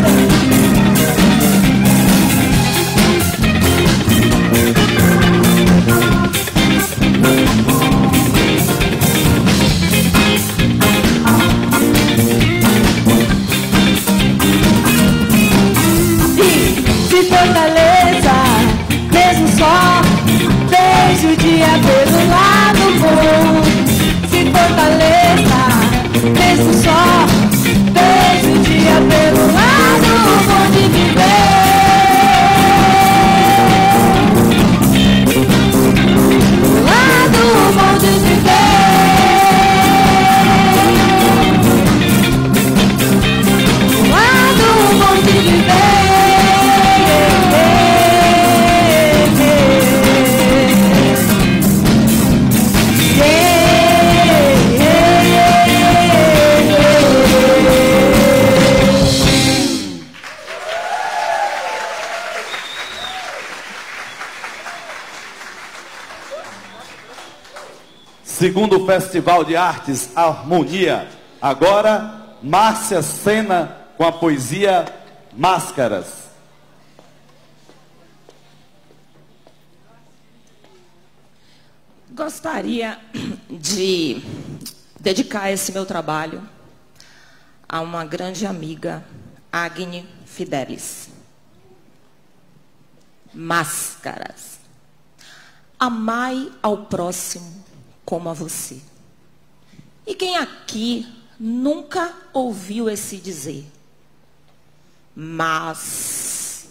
Se fortaleça, mesmo só, veja o dia pelo lado bom. Se fortaleça, mesmo só, veja o dia pelo lado bom de viver. O lado bom de viver. O lado bom de viver. Segundo Festival de Artes Harmonia, agora Márcia Sena com a poesia Máscaras. Gostaria de dedicar esse meu trabalho a uma grande amiga, Agne Fidelis. Máscaras. Amai ao próximo como a você. E quem aqui nunca ouviu esse dizer? Mas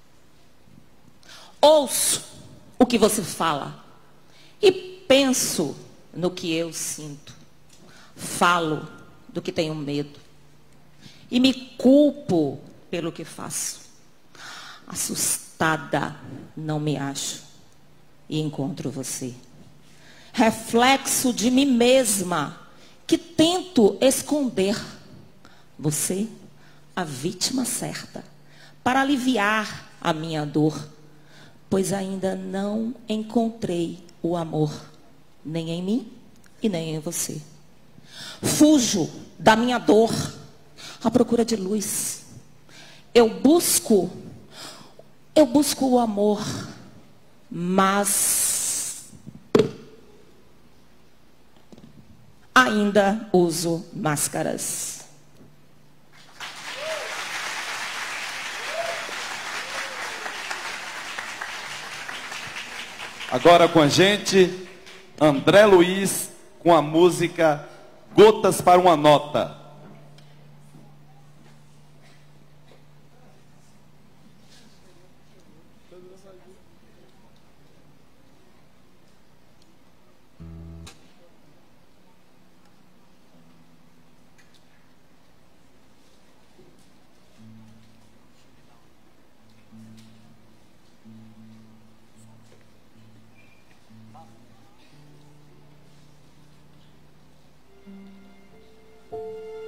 ouço o que você fala e penso no que eu sinto. Falo do que tenho medo e me culpo pelo que faço. Assustada não me acho e encontro você. Reflexo de mim mesma que tento esconder. Você, a vítima certa, para aliviar a minha dor, pois ainda não encontrei o amor, nem em mim e nem em você. Fujo da minha dor à procura de luz. Eu busco, eu busco o amor, mas ainda uso máscaras. Agora com a gente, André Luiz, com a música Gotas para uma Nota. Thank you.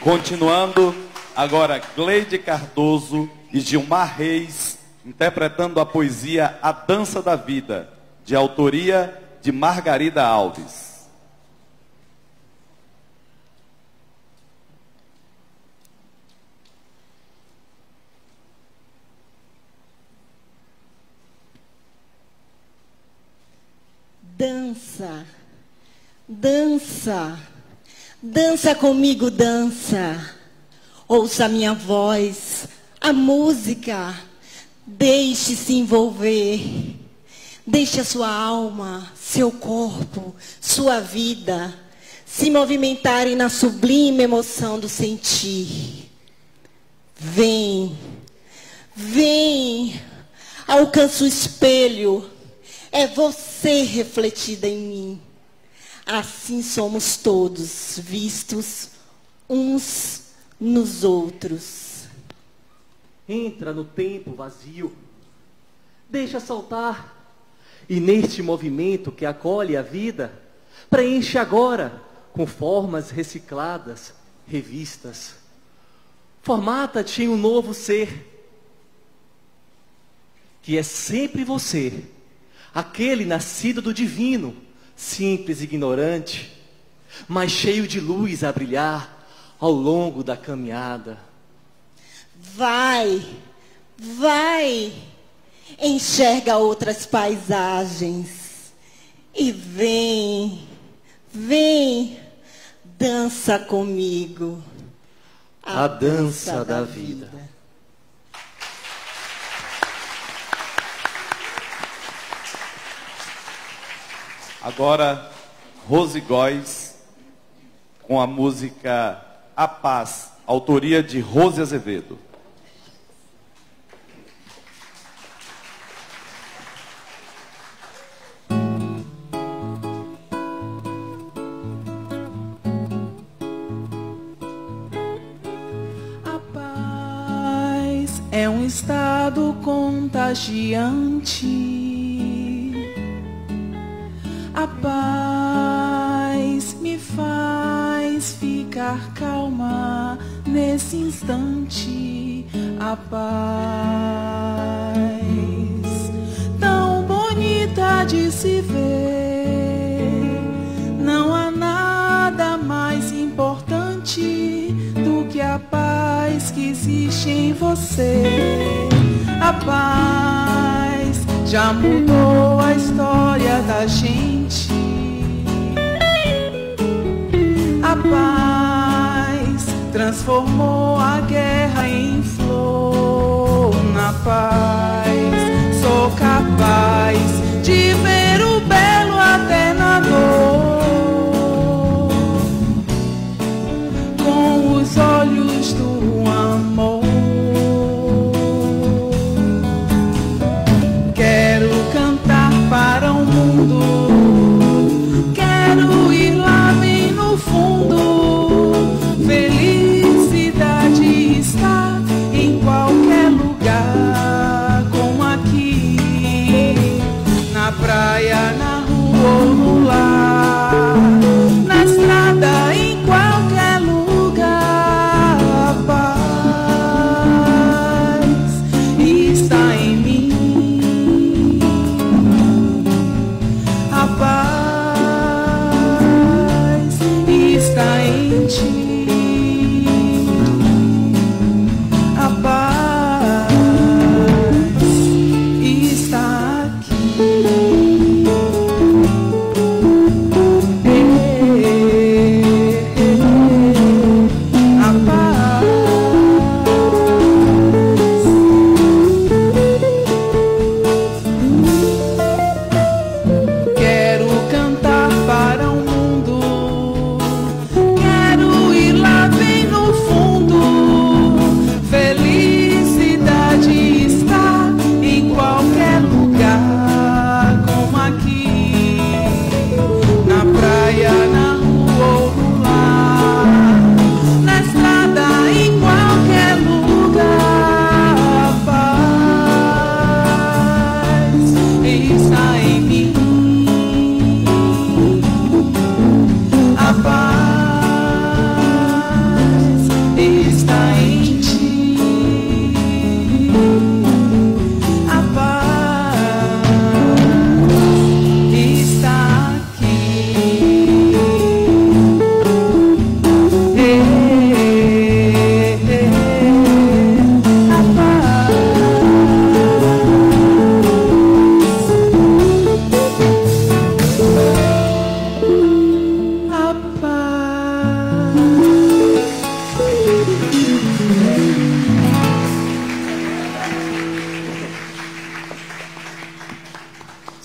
Continuando, agora Gleide Cardoso e Gilmar Reis, interpretando a poesia A Dança da Vida, de autoria de Margarida Alves. Dança, dança, dança comigo, dança. Ouça a minha voz, a música. Deixe-se envolver. Deixe a sua alma, seu corpo, sua vida se movimentarem na sublime emoção do sentir. Vem, vem, alcança o espelho. É você refletida em mim. Assim somos todos vistos uns nos outros. Entra no tempo vazio. Deixa soltar. E neste movimento que acolhe a vida, preenche agora com formas recicladas, revistas. Formata-te em um novo ser, que é sempre você. Aquele nascido do divino, simples e ignorante, mas cheio de luz a brilhar ao longo da caminhada. Vai, vai, enxerga outras paisagens e vem, vem, dança comigo. A, a dança, dança da, da vida. vida. Agora, Rose Góes, com a música A Paz, autoria de Rose Azevedo. A paz é um estado contagiante. A paz me faz ficar calma nesse instante. A paz tão bonita de se ver. Não há nada mais importante do que a paz que existe em você. A paz já mudou a história da gente. A paz transformou a guerra em flor. Na paz sou capaz de ver o belo até na dor, com os olhos do amor. Quero cantar para o mundo, quero ir lá bem no fundo. Felicidade está em qualquer lugar, como aqui na praia.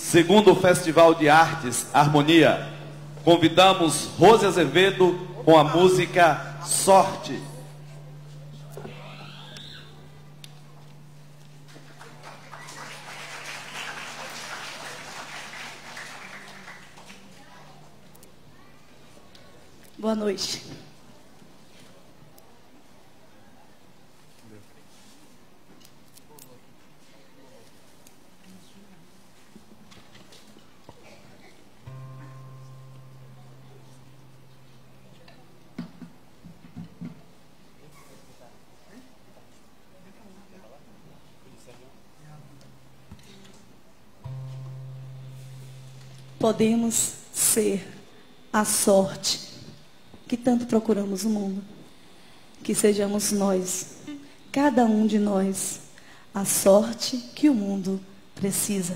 Segundo Festival de Artes Harmonia, convidamos Rose Azevedo com a música Sorte. Boa noite. Podemos ser a sorte que tanto procuramos no mundo. Que sejamos nós, cada um de nós, a sorte que o mundo precisa.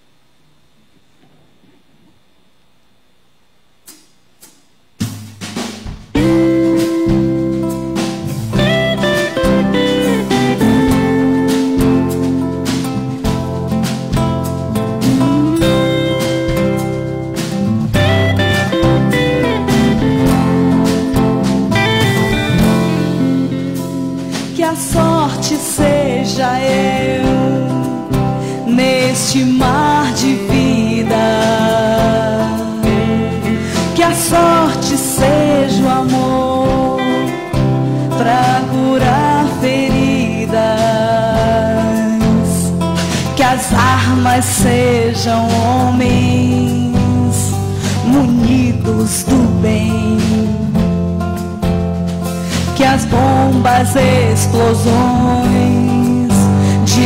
Seja eu neste mar de vida, que a sorte seja o amor pra curar feridas, que as armas sejam homens munidos do bem, que as bombas, explosões de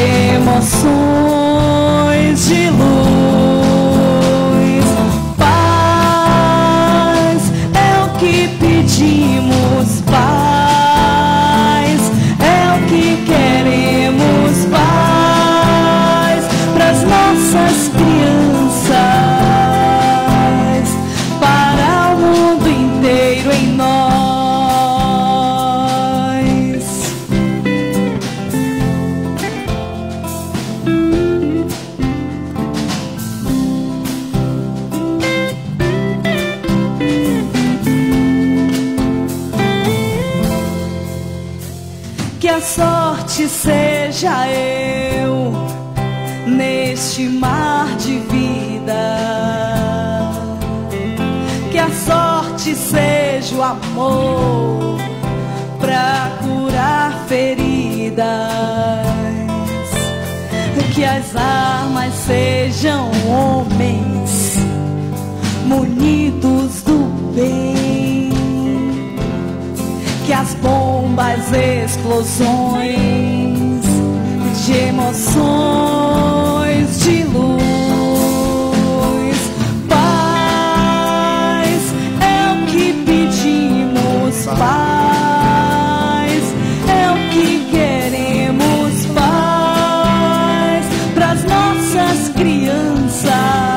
emoções, de luz, paz é o que pedimos, paz é o que queremos, paz pras nossas crianças, para o mundo inteiro em nós. Sorte seja eu neste mar de vida, que a sorte seja o amor pra curar feridas, que as armas sejam homens munidos do bem, que as bombas, explosões de emoções, de luz, paz é o que pedimos, paz é o que queremos, paz pras nossas crianças,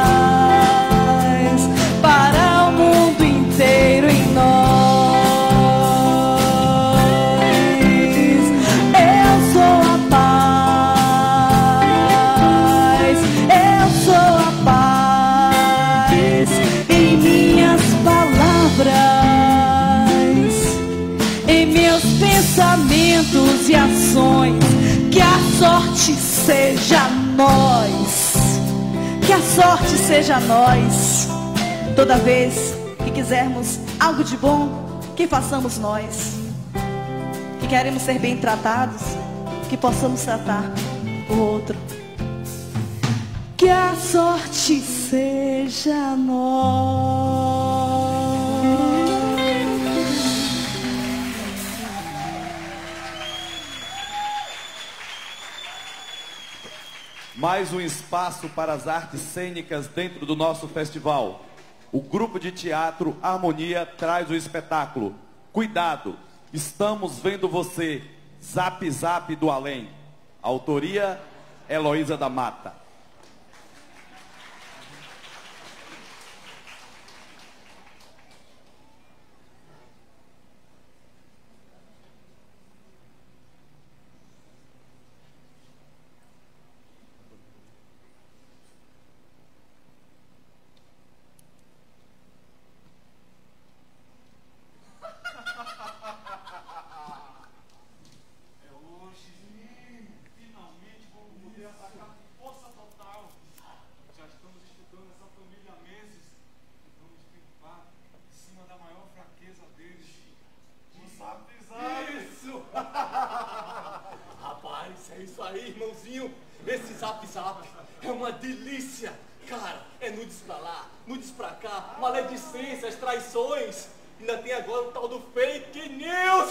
para o mundo inteiro em nós. Em meus pensamentos e ações, que a sorte seja nós, que a sorte seja nós. Toda vez que quisermos algo de bom, que façamos nós. Que queremos ser bem tratados, que possamos tratar o outro. Que a sorte seja nós. Mais um espaço para as artes cênicas dentro do nosso festival. O grupo de teatro Harmonia traz o espetáculo Cuidado, estamos vendo você, Zap Zap do Além. Autoria, Heloísa da Mata. irmãozinho, esse zap zap é uma delícia. Cara, é nudes pra lá, nudes pra cá, maledicências, traições. Ainda tem agora o tal do fake news.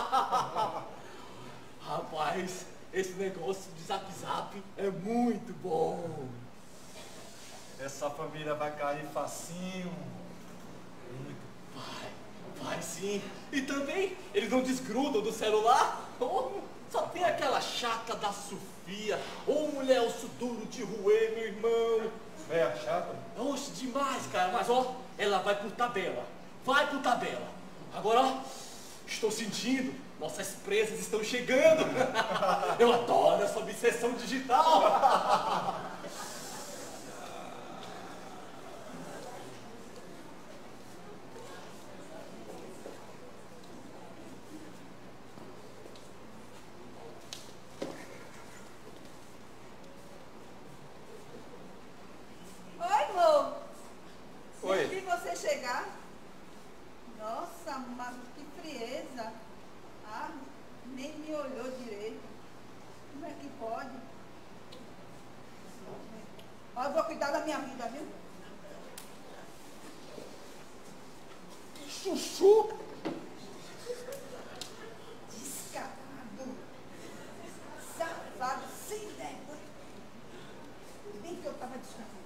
Rapaz, esse negócio de zap zap é muito bom. Essa família vai cair facinho. Vai, vai sim. E também, eles não desgrudam do celular. Oh, só tem aquela chata da Sofia. Ô, mulher, osso duro de roer, meu irmão. É chata? Oxe, demais, cara. Mas, ó, ela vai por tabela. Vai por tabela. Agora, ó, estou sentindo. Nossas presas estão chegando. Eu adoro essa obsessão digital. Oi. Vi você chegar. Nossa, mas que frieza. Ah, nem me olhou direito. Como é que pode? Ó, eu vou cuidar da minha vida, viu? Chuchu! Descarado. Safado, sem vergonha. Bem que eu tava desconfiando.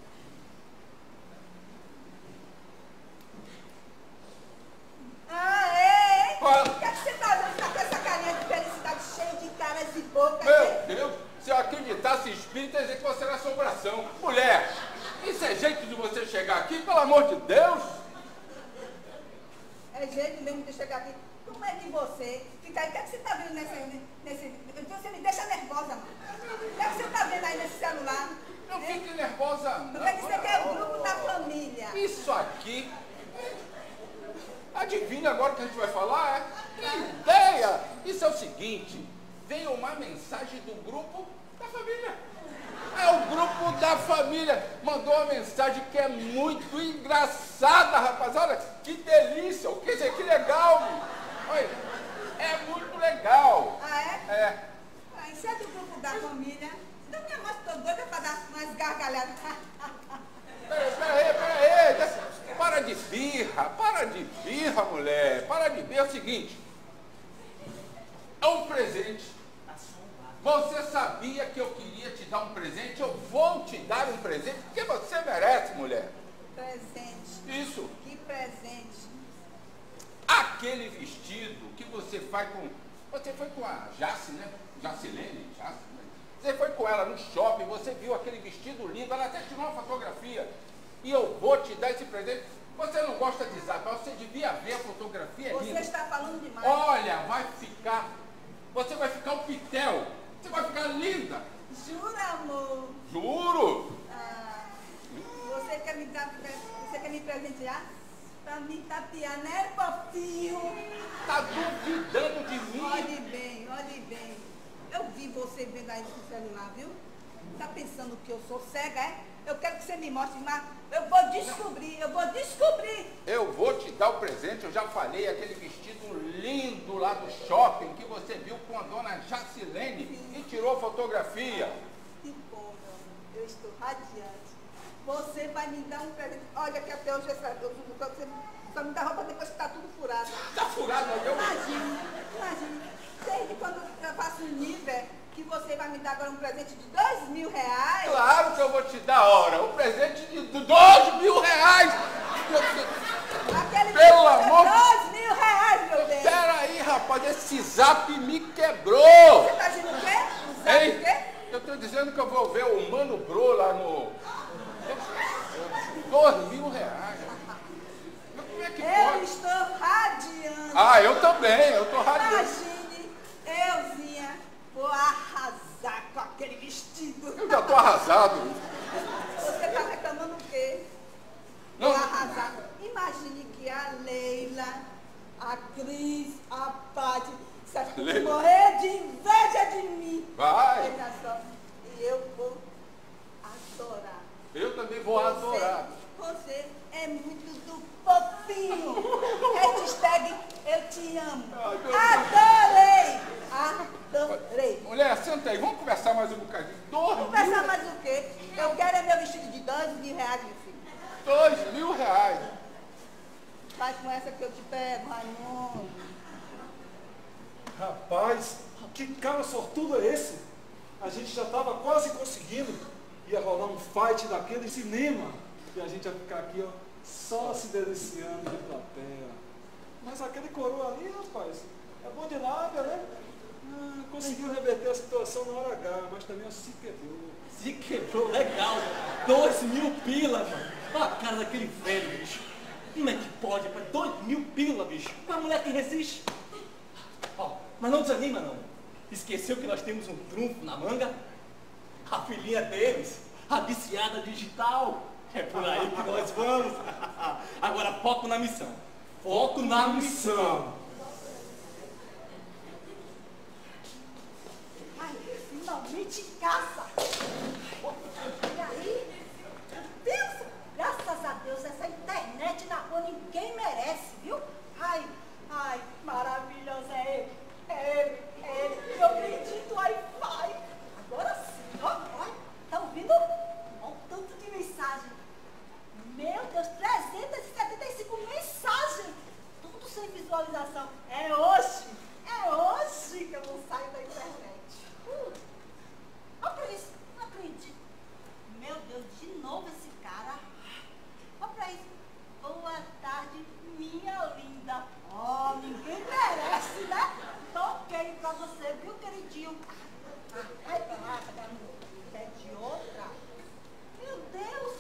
Ah, é? O que é que você tá olhando? Tá com essa carinha de felicidade cheia de caras e bocas? Meu Deus, se eu acreditasse em espírito, ia dizer que você era assombração. Mulher, isso é jeito de você chegar aqui, pelo amor de Deus? É jeito mesmo de chegar aqui. Como é que você fica aí? O que é que você tá vendo nesse... nesse você me deixa nervosa, mano. O que é que você tá vendo aí nesse celular? Não fique nervosa, não. O que é que você quer? O grupo da família. Isso aqui... Adivinha agora o que a gente vai falar? É? Que ideia! Isso é o seguinte, veio uma mensagem do grupo da família. É o grupo da família. Mandou uma mensagem que é muito engraçada, rapaz. Olha, que delícia. Quer dizer, que legal. Olha, é muito legal. Ah, é? É. Ah, isso é do grupo da família. Então minha mãe tô doida pra dar umas gargalhadas. Peraí, peraí, peraí. Para de birra, para de birra, mulher. Para de birra. É o seguinte. É um presente. Você sabia que eu queria te dar um presente? Eu vou te dar um presente porque você merece, mulher. Presente. Isso. Que presente. Aquele vestido que você faz com... Você foi com a Jace, né? Jacilene? Jace, né? Você foi com ela no shopping, você viu aquele vestido lindo, ela até tirou uma fotografia. E eu vou te dar esse presente. Você não gosta de zap, mas você devia ver a fotografia Você linda. está falando demais. Olha, vai ficar... Você vai ficar um pitel. Você vai ficar linda. Jura, amor? Juro. Ah, você quer me dar... Você quer me presentear? Pra me tapear, né, fofinho? Tá duvidando de mim? Olhe bem, olhe bem. Eu vi você vendo aí no celular, viu? Tá pensando que eu sou cega, é? Eu quero que você me mostre, mas eu vou descobrir, eu vou descobrir. Eu vou te dar o presente, eu já falei, aquele vestido lindo lá do shopping que você viu com a dona Jacilene e tirou fotografia. Que bom, meu amor. Eu estou radiante. Você vai me dar um presente. Olha que até hoje essa, eu, você só me dá roupa depois que está tudo furado. Tá furado, não? Eu... Imagina, imagina. Desde quando eu faço um nível que você vai me dar agora um presente de dois mil reais? Claro que eu vou te dar, ora, um presente de dois mil reais! Aquele Pelo amor de dois mil reais, meu bem! Peraí, rapaz, esse zap me quebrou! Você tá dizendo o quê? O zap Ei, o quê? eu tô dizendo que eu vou ver o Mano Bro lá no... Dois mil reais! Mas como é que eu pode? estou radiante! Ah, eu também, eu tô radiante! Imagine, euzinha, vou arrasar com aquele vestido! Eu já tô arrasado! Você tá reclamando o quê? Não. Vou arrasar! Imagine que a Leila, a Cris, a Paty, sabe, Leila. morrer de inveja de mim! Vai. Veja só, e eu vou adorar! Eu também vou Você- adorar! Você é muito do fofinho. Hashtag eu te amo. Ai, meu Adorei. Adorei. Mulher, senta aí, vamos conversar mais um Raimundo. Rapaz, que cara sortudo é esse? A gente já estava quase conseguindo. Ia rolar um fight daquele cinema. E a gente ia ficar aqui, ó, só se deliciando de plateia. Mas aquele coroa ali, rapaz, é bom de lábia, né? Ah, conseguiu reverter a situação na hora H, mas também se quebrou. Se quebrou, legal. Dois mil pila, mano. Olha a cara daquele velho, bicho. Como é que pode, rapaz? Dois mil pila, bicho. Uma mulher que resiste. Ó, mas não desanima, não. Esqueceu que nós temos um trunfo na manga? A filhinha deles, a viciada digital. É por aí que nós vamos. Agora, foco na missão. Foco na missão. Ai, finalmente em casa. E aí? Meu Deus, graças a Deus, essa internet na rua ninguém merece, viu? Ai, ai, maravilhosa é ele. É ele, é ele. Eu acredito, Wi-Fi. Agora sim, ó, ó. Tá ouvindo? Olha o tanto de mensagem. Meu Deus, trezentas e setenta e cinco mensagens. Tudo sem visualização. É hoje. É hoje que eu não saio da internet. Uh. Olha pra isso. Não acredito. Meu Deus, de novo esse cara. Olha pra isso. Boa tarde, minha linda. Oh, ninguém merece, né? Toquei pra você, viu, queridinho? Ai, caraca, é de outra. Meu Deus.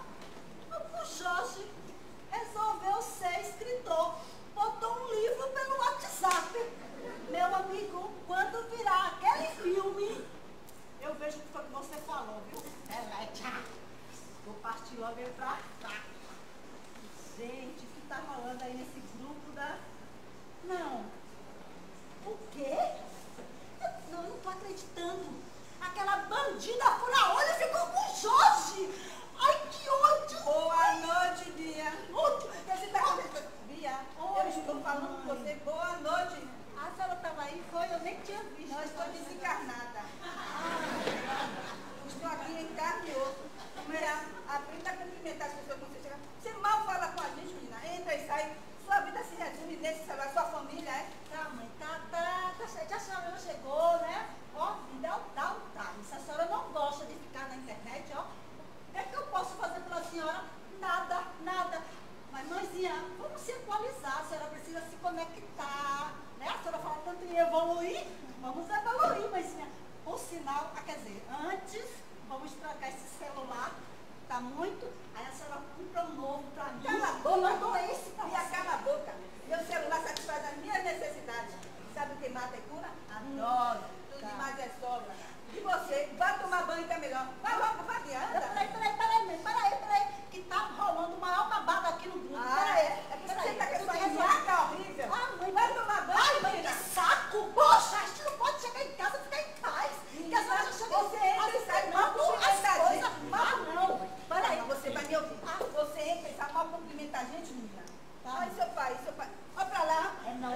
O Jorge resolveu ser escritor. Botou um livro pelo WhatsApp. Meu amigo, quando virar aquele filme, eu vejo o que foi que você falou, viu? É, vai, tchau. Vou partir logo aí pra cá. Gente, o que tá rolando aí nesse grupo da... Não. O quê? Eu, não, eu não tô acreditando. Aquela bandida fura-olho ficou com o Jorge. Ai, que ódio! Boa noite, Bia. Você Bia, eu estou falando com você. Boa noite. A senhora estava aí, foi? Eu nem tinha visto. Não, estou desencarnada. Ah, estou aqui em carne e osso. Bia, aprenda a cumprimentar as pessoas quando você chegar. Você mal fala com a gente, menina. Entra e sai. Sua vida se resume nesse celular. Sua família é... Tá, mãe, tá, tá, tá certo. A senhora não chegou, né? Ó, vida é o tal, tá. Se a senhora não gosta de ficar na internet, ó, o que é que eu posso fazer pela senhora? Nada, nada. Mas, mãezinha, vamos se atualizar. A senhora precisa se conectar. Né? A senhora fala tanto em evoluir. Vamos evoluir, mãezinha. Por sinal, ah, quer dizer, antes, vamos trocar esse celular. Tá muito? Aí a senhora compra um novo pra mim. Cala a boca. Eu dou esse pra você. Cala a boca. Meu celular satisfaz as minhas necessidades. Sabe o que mata e cura? Adoro. Tudo demais é sobra. E você? Vai tomar banho que é melhor. Vai logo, vai adianta. Peraí, peraí, peraí, peraí, peraí, peraí. Que tá rolando o maior babado aqui no grupo. Ah, peraí. É porque você tá com essa marca horrível. Ah, mãe, vai tomar banho. Ai, mãe, que saco. Poxa, a gente não pode chegar em casa e ficar em paz. Porque a senhora já chega você entra e sai mal cumprimentar. Ah, não. Peraí, você vai me ouvir. Ah, você entra e sai mal cumprimentar a gente, menina. Tá. Olha seu pai, seu pai. Olha pra lá. É não,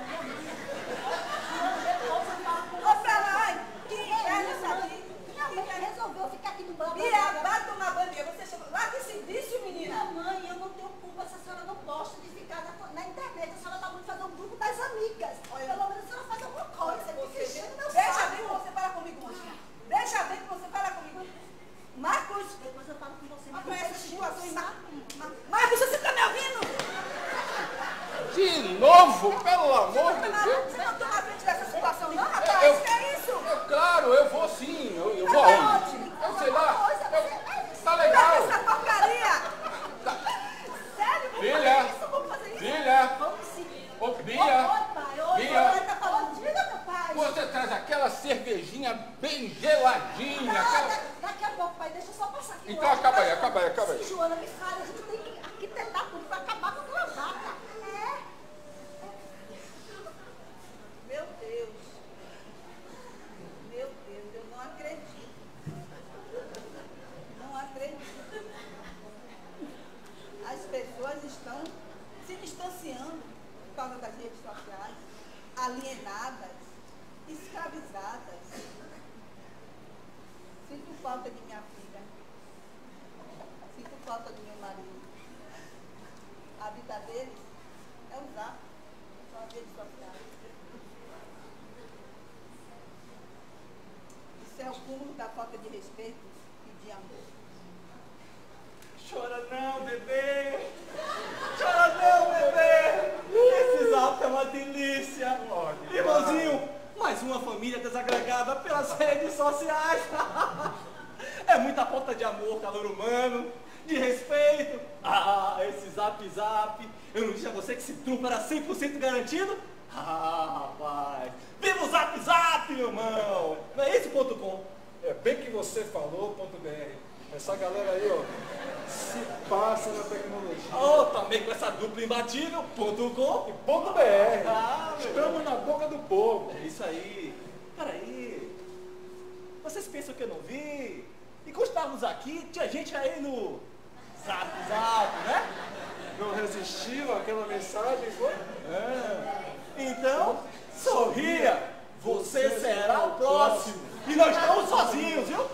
olha pra lá. Que inferno isso aqui. Minha mãe resolveu ficar aqui no banco. Bia, vai tomar banho, Bia. Você chegou lá que se vício, menina. Minha mãe, eu não tenho culpa se a senhora não gosta de ficar na, na internet. A senhora tá muito fazer um grupo das amigas. Olha, pelo menos a senhora faz alguma coisa. Você chega no meu Deixa saco. Ver que você fala comigo hoje. Deixa ver que você fala comigo. Marcos, depois eu falo com você. Mas pra essa situação, Marcos, Marcos, você tá me ouvindo? De novo, pelo amor de Deus. Você não toma frente dessa situação, não, rapaz? Eu, O que é isso? Eu, claro, eu vou sim. Eu, eu vou aonde? Eu sei lá. Eu, tá legal. Essa porcaria. Tá. Sério? Vamos Filha. fazer isso? Vamos fazer isso? Filha. Vamos sim. Ô, Bia. Oi, pai. Oi, Bia. pai. Tá falando. Diga, meu pai. Você traz aquela cervejinha bem geladinha. Tá, aquela... da, daqui a pouco, pai. Deixa eu só passar aqui. Então acaba aí, acaba aí, acaba aí. Sim, Joana, me fala. A gente tem que arquitetar tudo pra acabar com aquela vaca. É. Meu Deus. Meu Deus, eu não acredito. Não acredito. As pessoas estão se distanciando por causa das redes sociais, alienadas, escravizadas. Sinto falta de minha filha. Sinto falta do meu marido. A vida deles é o zap. Isso é o cúmulo da falta de respeito e de amor. Chora não, bebê! Chora não, bebê! Esse zap é uma delícia! Irmãozinho, mais uma família desagregada pelas redes sociais! É muita falta de amor, calor humano, de respeito! Ah, esse zap zap! Eu não disse a você que esse truco era cem por cento garantido? Ah, rapaz! Viva o zap zap, meu irmão! Não é esse ponto com? É bem que você falou, ponto B R. Essa galera aí, ó, se passa na tecnologia. Oh, também com essa dupla imbatível, ponto com e ponto B R. Ah, estamos na boca do povo. É isso aí. Peraí. Vocês pensam que eu não vi? E quando estávamos aqui, tinha gente aí no zap zap, né? Não resistiu àquela mensagem, foi? É. Então, sorria. Você será o próximo. E nós estamos sozinhos, viu?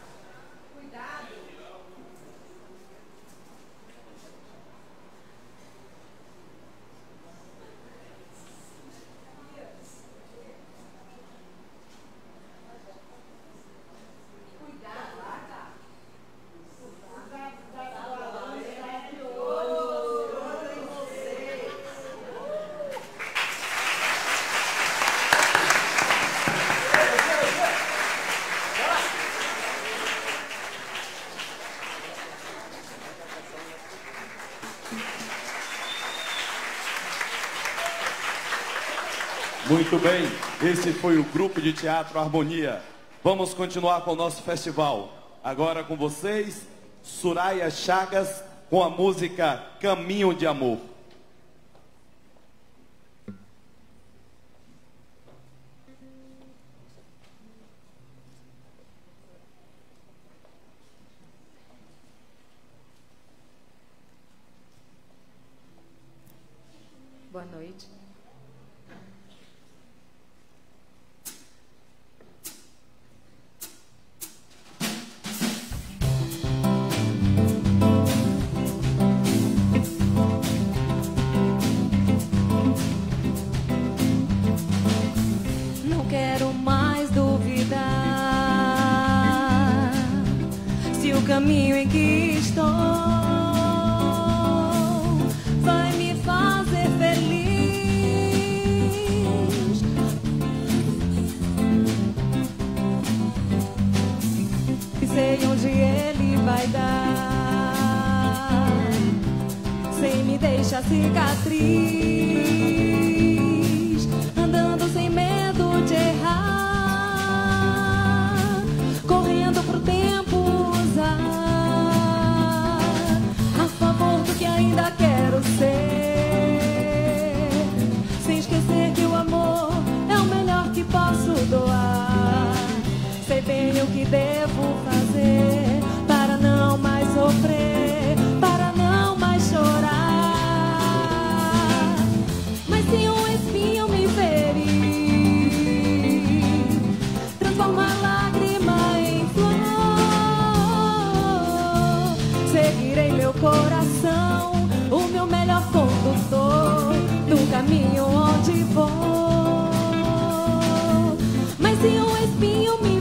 Muito bem, esse foi o grupo de teatro Harmonia. Vamos continuar com o nosso festival. Agora com vocês, Soraya Chagas, com a música Caminho de Amor. Boa noite. Não quero mais duvidar se o caminho em que estou vai me fazer feliz. E sei onde ele vai dar, sem me deixar cicatriz, andando sem medo de errar, correndo pro tempo usar a favor do que ainda quero ser, sem esquecer que o amor é o melhor que posso doar. Sei bem o que devo fazer para não mais sofrer, para não mais chorar. Mas se um espinho me ferir, transforma a lágrima em flor. Seguirei meu coração, o meu melhor condutor, no caminho onde vou. Mas se um espinho me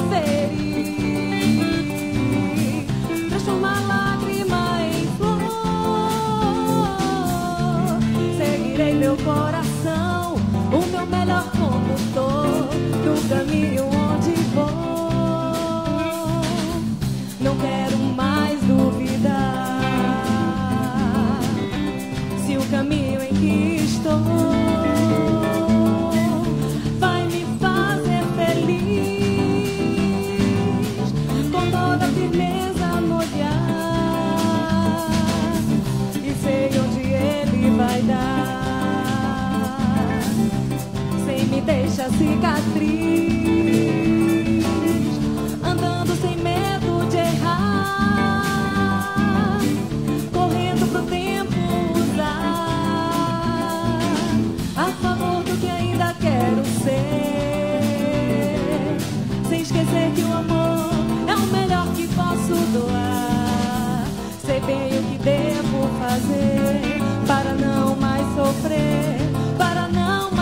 ferir, transforma a lágrima em flor. Seguirei meu coração, o meu melhor condutor, no caminho onde vou. Não quero mais duvidar se o caminho em que estou vai me fazer feliz, com toda firmeza no olhar. E sei onde ele vai dar, sem me deixar cicatriz, andando sem medo de errar, correndo pro tempo usar a favor do que ainda quero ser, sem esquecer que o amor é o melhor que posso doar. Sei bem o que devo fazer para não mais sofrer, para não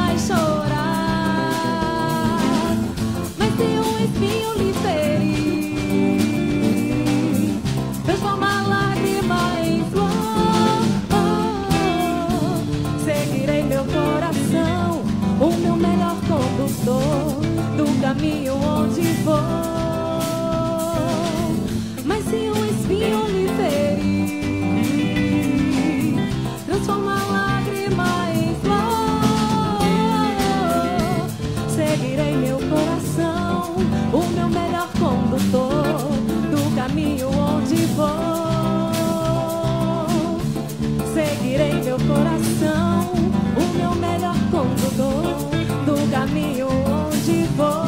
Seguirei meu coração, o meu melhor condutor, do caminho onde vou. Seguirei meu coração, o meu melhor condutor, do caminho onde vou.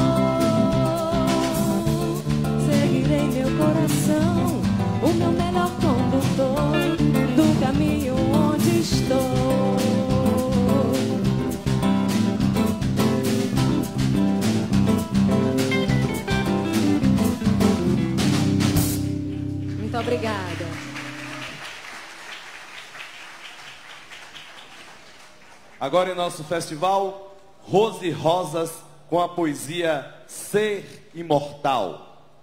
Seguirei meu coração, o meu melhor condutor, do caminho onde estou. Muito obrigada. Agora em nosso festival, Rose Rosas com a poesia Ser Imortal.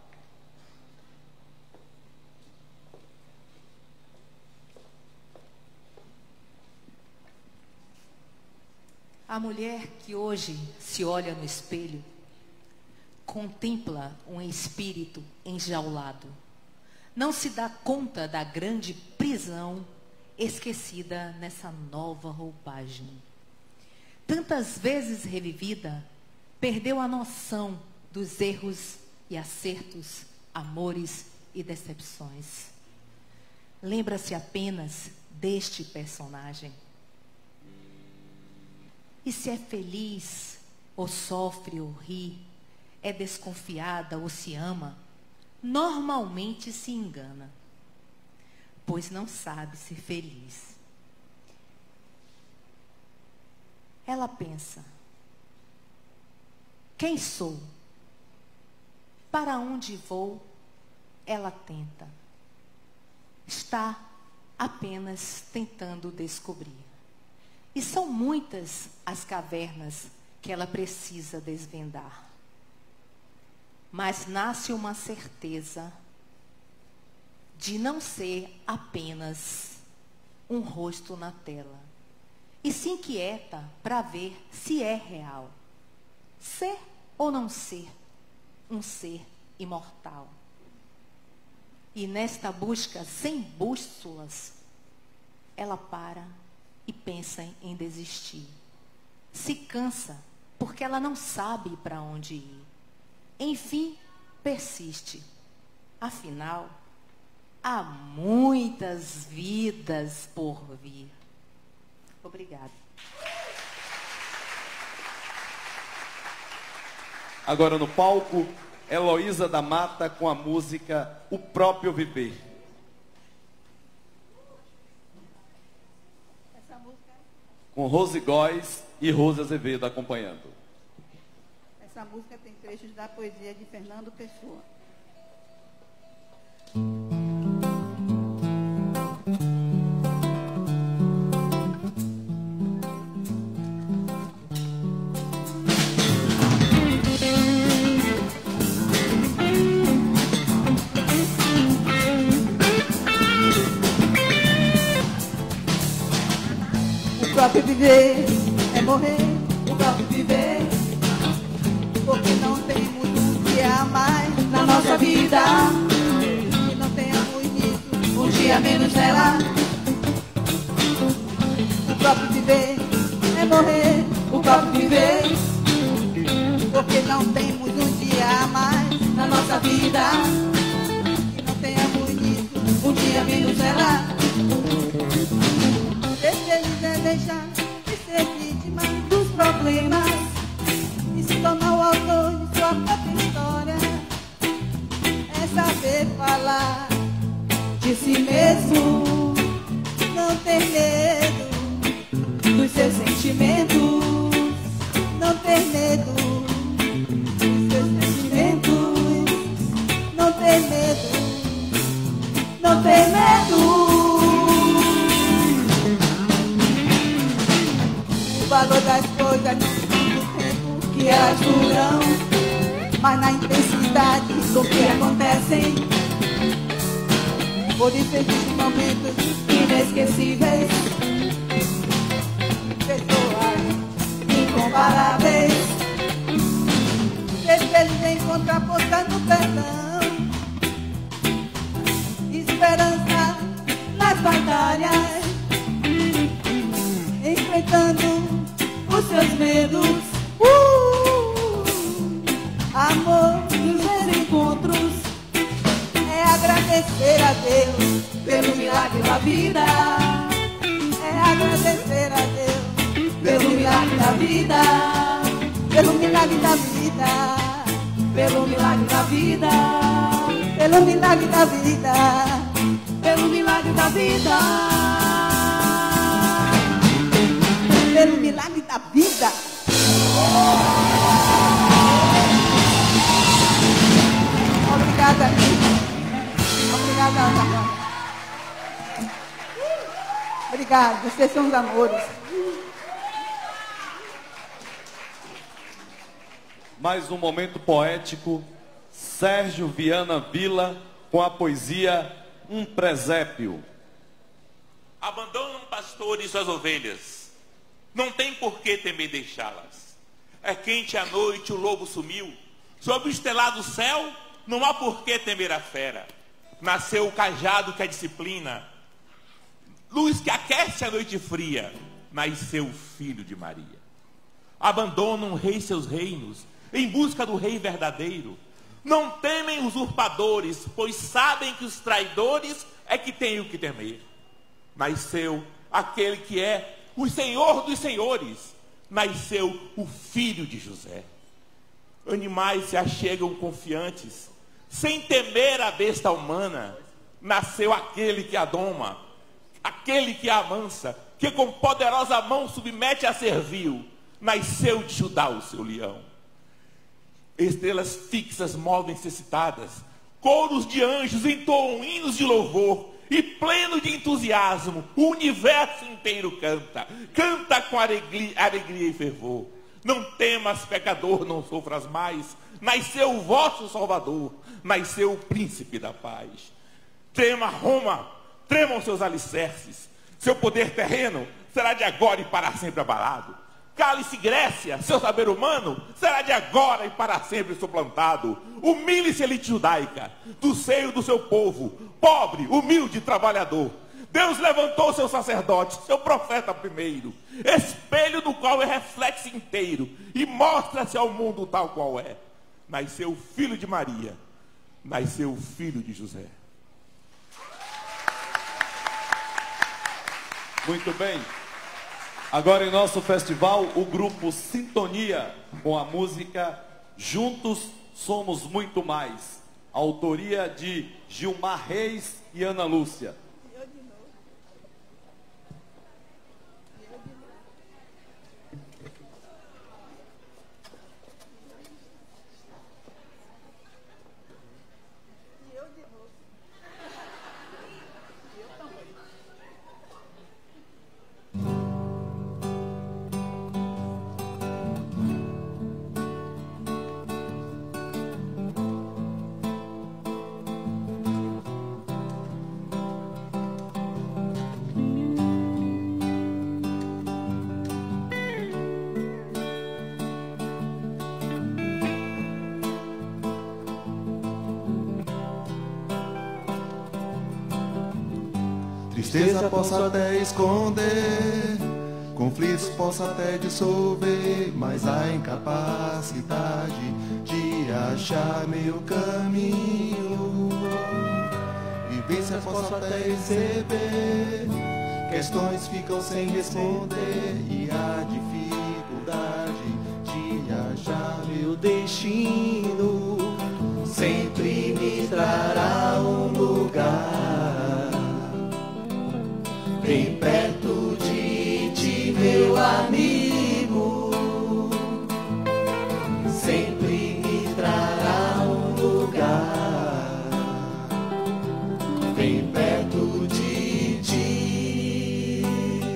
A mulher que hoje se olha no espelho contempla um espírito enjaulado. Não se dá conta da grande prisão esquecida nessa nova roupagem. Tantas vezes revivida, perdeu a noção dos erros e acertos, amores e decepções. Lembra-se apenas deste personagem. E se é feliz, ou sofre, ou ri, é desconfiada ou se ama, normalmente se engana, pois não sabe ser feliz. Ela pensa: quem sou? Para onde vou? Ela tenta. Está apenas tentando descobrir. E são muitas as cavernas que ela precisa desvendar. Mas nasce uma certeza de não ser apenas um rosto na tela. E se inquieta para ver se é real. Ser ou não ser um ser imortal. E nesta busca sem bússolas, ela para e pensa em desistir. Se cansa porque ela não sabe para onde ir. Enfim, persiste. Afinal, há muitas vidas por vir. Obrigada. Agora no palco, Heloísa da Mata com a música O Próprio Viver. Com Rose Góes e Rose Azevedo acompanhando. Essa música tem trechos da poesia de Fernando Pessoa. O próprio viver é morrer, o próprio viver, porque não temos um dia a mais na nossa vida, e não tenhamos nisso um dia menos nela. O próprio viver é morrer, o próprio viver, porque não temos um dia a mais na nossa vida, e não tenhamos nisso um dia menos nela. Desejo é deixar de ser vítima dos problemas e se tornar o autor de sua própria história. É saber falar de si mesmo, não ter medo dos seus sentimentos, não ter medo dos seus sentimentos, não ter medo, não ter medo. O valor das coisas no tempo que elas duram, mas na intensidade com que acontecem. Por isso existem momentos inesquecíveis, pessoas incomparáveis, desejos em contraponta no perdão, esperança nas batalhas, enfrentando os seus medos. Uh! vida. É agradecer a Deus pelo milagre da vida, pelo milagre da vida, pelo milagre da vida, pelo milagre da vida, pelo milagre da vida, pelo milagre da vida. Obrigada, obrigada, Ana. Obrigada, vocês são os amores. Mais um momento poético, Sérgio Viana Vila, com a poesia Um Presépio. Abandonam pastores suas ovelhas, não tem por que temer deixá-las. É quente a noite, o lobo sumiu, sob o estelado céu, não há por que temer a fera. Nasceu o cajado que é disciplina, luz que aquece a noite fria, nasceu o filho de Maria. Abandonam o rei seus reinos, em busca do rei verdadeiro. Não temem usurpadores, pois sabem que os traidores é que têm o que temer. Nasceu aquele que é o Senhor dos senhores, nasceu o filho de José. Animais se achegam confiantes, sem temer a besta humana. Nasceu aquele que a doma, aquele que a amansa, que com poderosa mão submete a servil. Nasceu de Judá o seu leão. Estrelas fixas movem necessitadas, coros de anjos entoam hinos de louvor, e pleno de entusiasmo, o universo inteiro canta, canta com alegria, alegria e fervor. Não temas, pecador, não sofras mais, nasceu o vosso Salvador, nasceu o príncipe da paz. Trema Roma, tremam seus alicerces, seu poder terreno será de agora e para sempre abalado. Cale-se Grécia, seu saber humano será de agora e para sempre suplantado. Humilhe-se elite judaica, do seio do seu povo, pobre, humilde, trabalhador. Deus levantou seu sacerdote, seu profeta primeiro, espelho do qual é reflexo inteiro, e mostra-se ao mundo tal qual é. Nasceu o filho de Maria, nasceu o filho de José. Muito bem. Agora em nosso festival, o grupo Sintonia, com a música Juntos Somos Muito Mais. Autoria de Gilmar Reis e Ana Lúcia. Tristeza possa até esconder, conflitos possa até dissolver, mas a incapacidade de achar meu caminho. Vivência possa até receber, questões ficam sem responder, e a dificuldade de achar meu destino sempre me trará um lugar bem perto de ti, meu amigo. Sempre me trará um lugar bem perto de ti.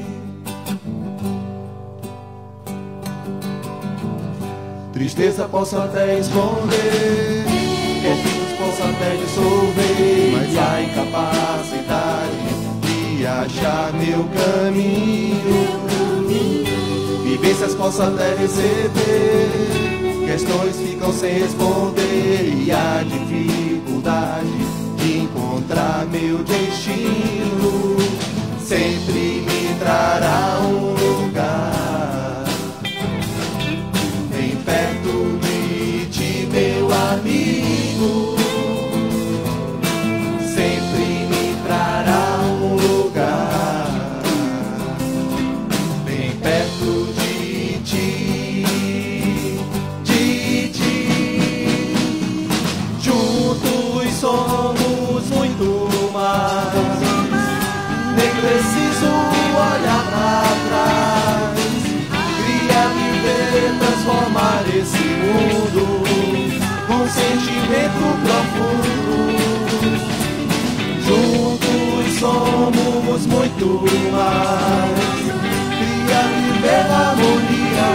Tristeza posso até esconder, conflitos posso até dissolver, mas a incapacidade achar meu caminho. Vivências posso até receber, questões ficam sem responder, e a dificuldade de encontrar meu destino sempre me trará um lugar bem perto de ti, meu amigo. Sempre me trará um lugar com sentimento profundo. Juntos somos muito mais. Cria viver harmonia.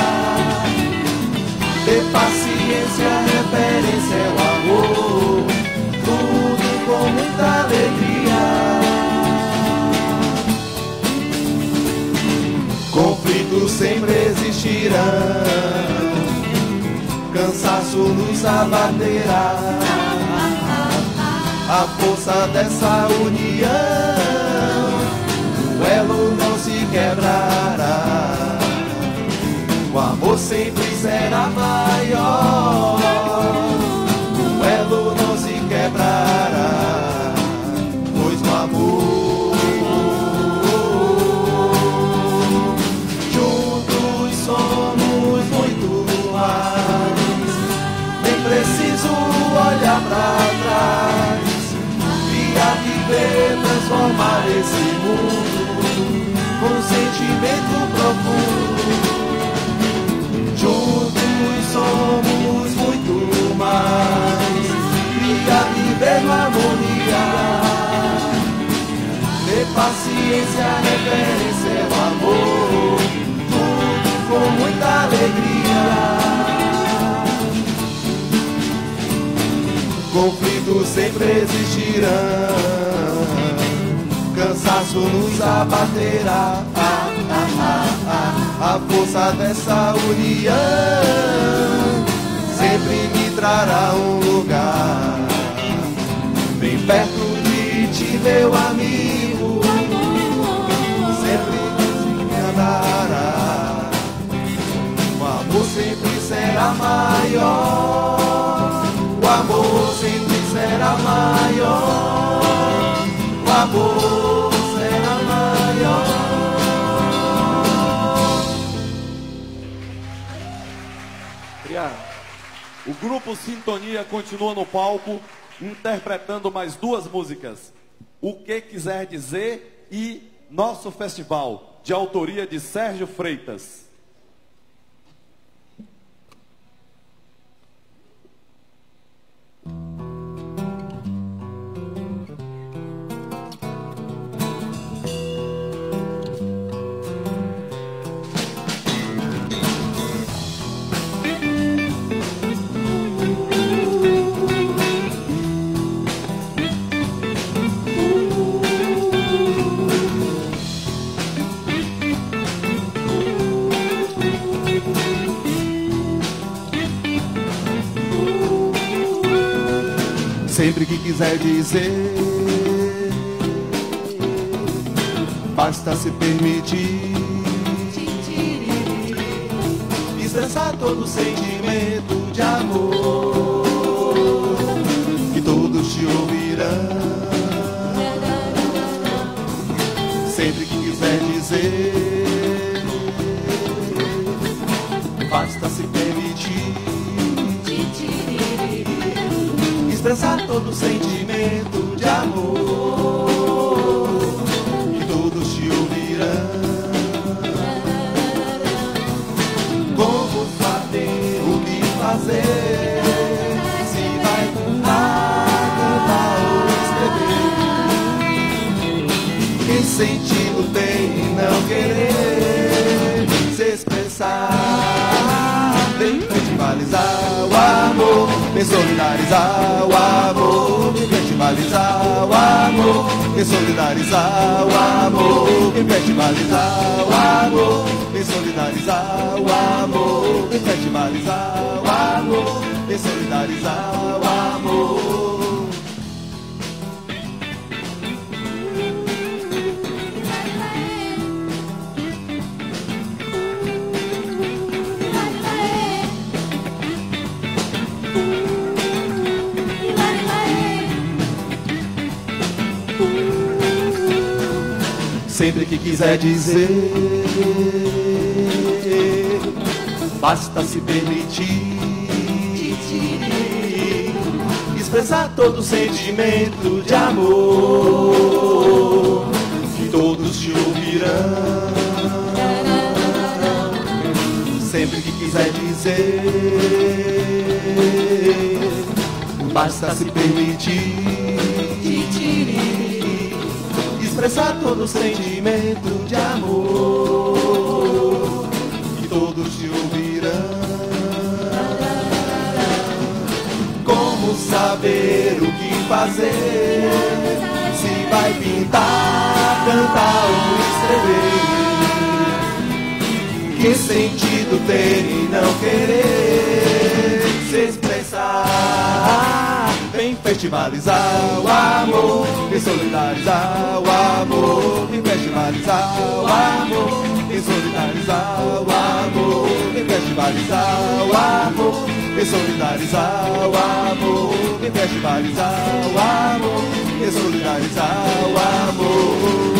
Ter paciência, referência é o amor. Tudo com muita alegria. Conflitos sempre existirão. Cansaço nos abaterá. A força dessa união, o elo não se quebrará. O amor sempre será maior. O elo não se quebrará, pois no amor juntos somos muito mais. Nem preciso olhar pra trás. Criar, viver, transformar esse mundo com sentimento profundo. Juntos somos muito mais. Criar, viver na harmonia. Ter paciência, reverência é o amor. Tudo com muita alegria. Conflitos sempre existirão. Cansaço nos abaterá. Ah, ah, ah, ah. A força dessa união sempre me trará um lugar bem perto de ti, meu amigo. Sempre me andará. O amor sempre será maior. O amor sempre será maior. O amor será maior. O grupo Sintonia continua no palco, interpretando mais duas músicas. O que quiser dizer e Nosso Festival, de autoria de Sérgio Freitas. Sempre que quiser dizer, basta se permitir expressar todo o sentimento de amor, que todos te ouvirão. Sempre que quiser dizer, basta se permitir expressar todo o sentimento de amor, que todos te ouvirão. Como saber o que fazer, se vai cantar, cantar ou escrever? Que sentido tem não querer se expressar? Vem festivalizar o amor, vem solidarizar o amor, vem festivalizar o amor, vem solidarizar o amor, vem festivalizar o amor, vem solidarizar o amor, vem festivalizar o amor, vem solidarizar o amor. Sempre que quiser dizer, basta se permitir expressar todo o sentimento de amor, que todos te ouvirão. Sempre que quiser dizer, basta se permitir expressar todo o sentimento de amor e todos te ouvirão. Como saber o que fazer? Se vai pintar, cantar ou escrever? Que sentido tem em não querer se expressar? Vem festivalizar o amor, vem solidarizar o amor, vem festivalizar o amor, vem solidarizar o amor, vem festivalizar o amor, vem solidarizar o amor, vem festivalizar o amor, vem solidarizar o amor.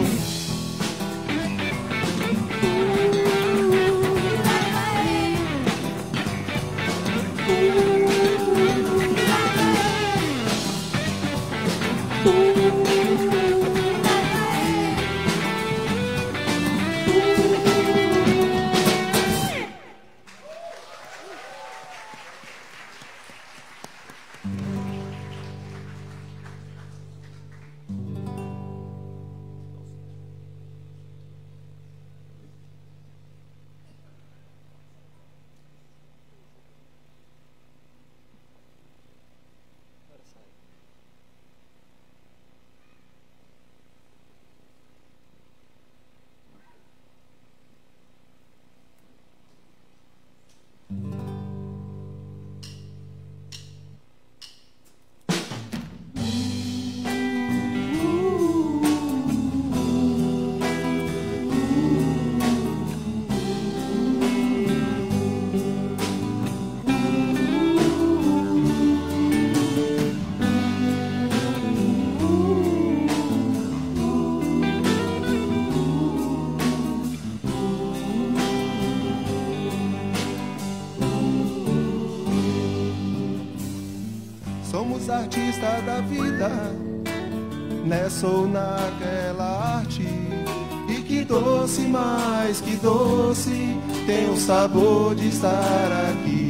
Somos artistas da vida, nessa ou naquela arte. E que doce, mais que doce, tem o sabor de estar aqui.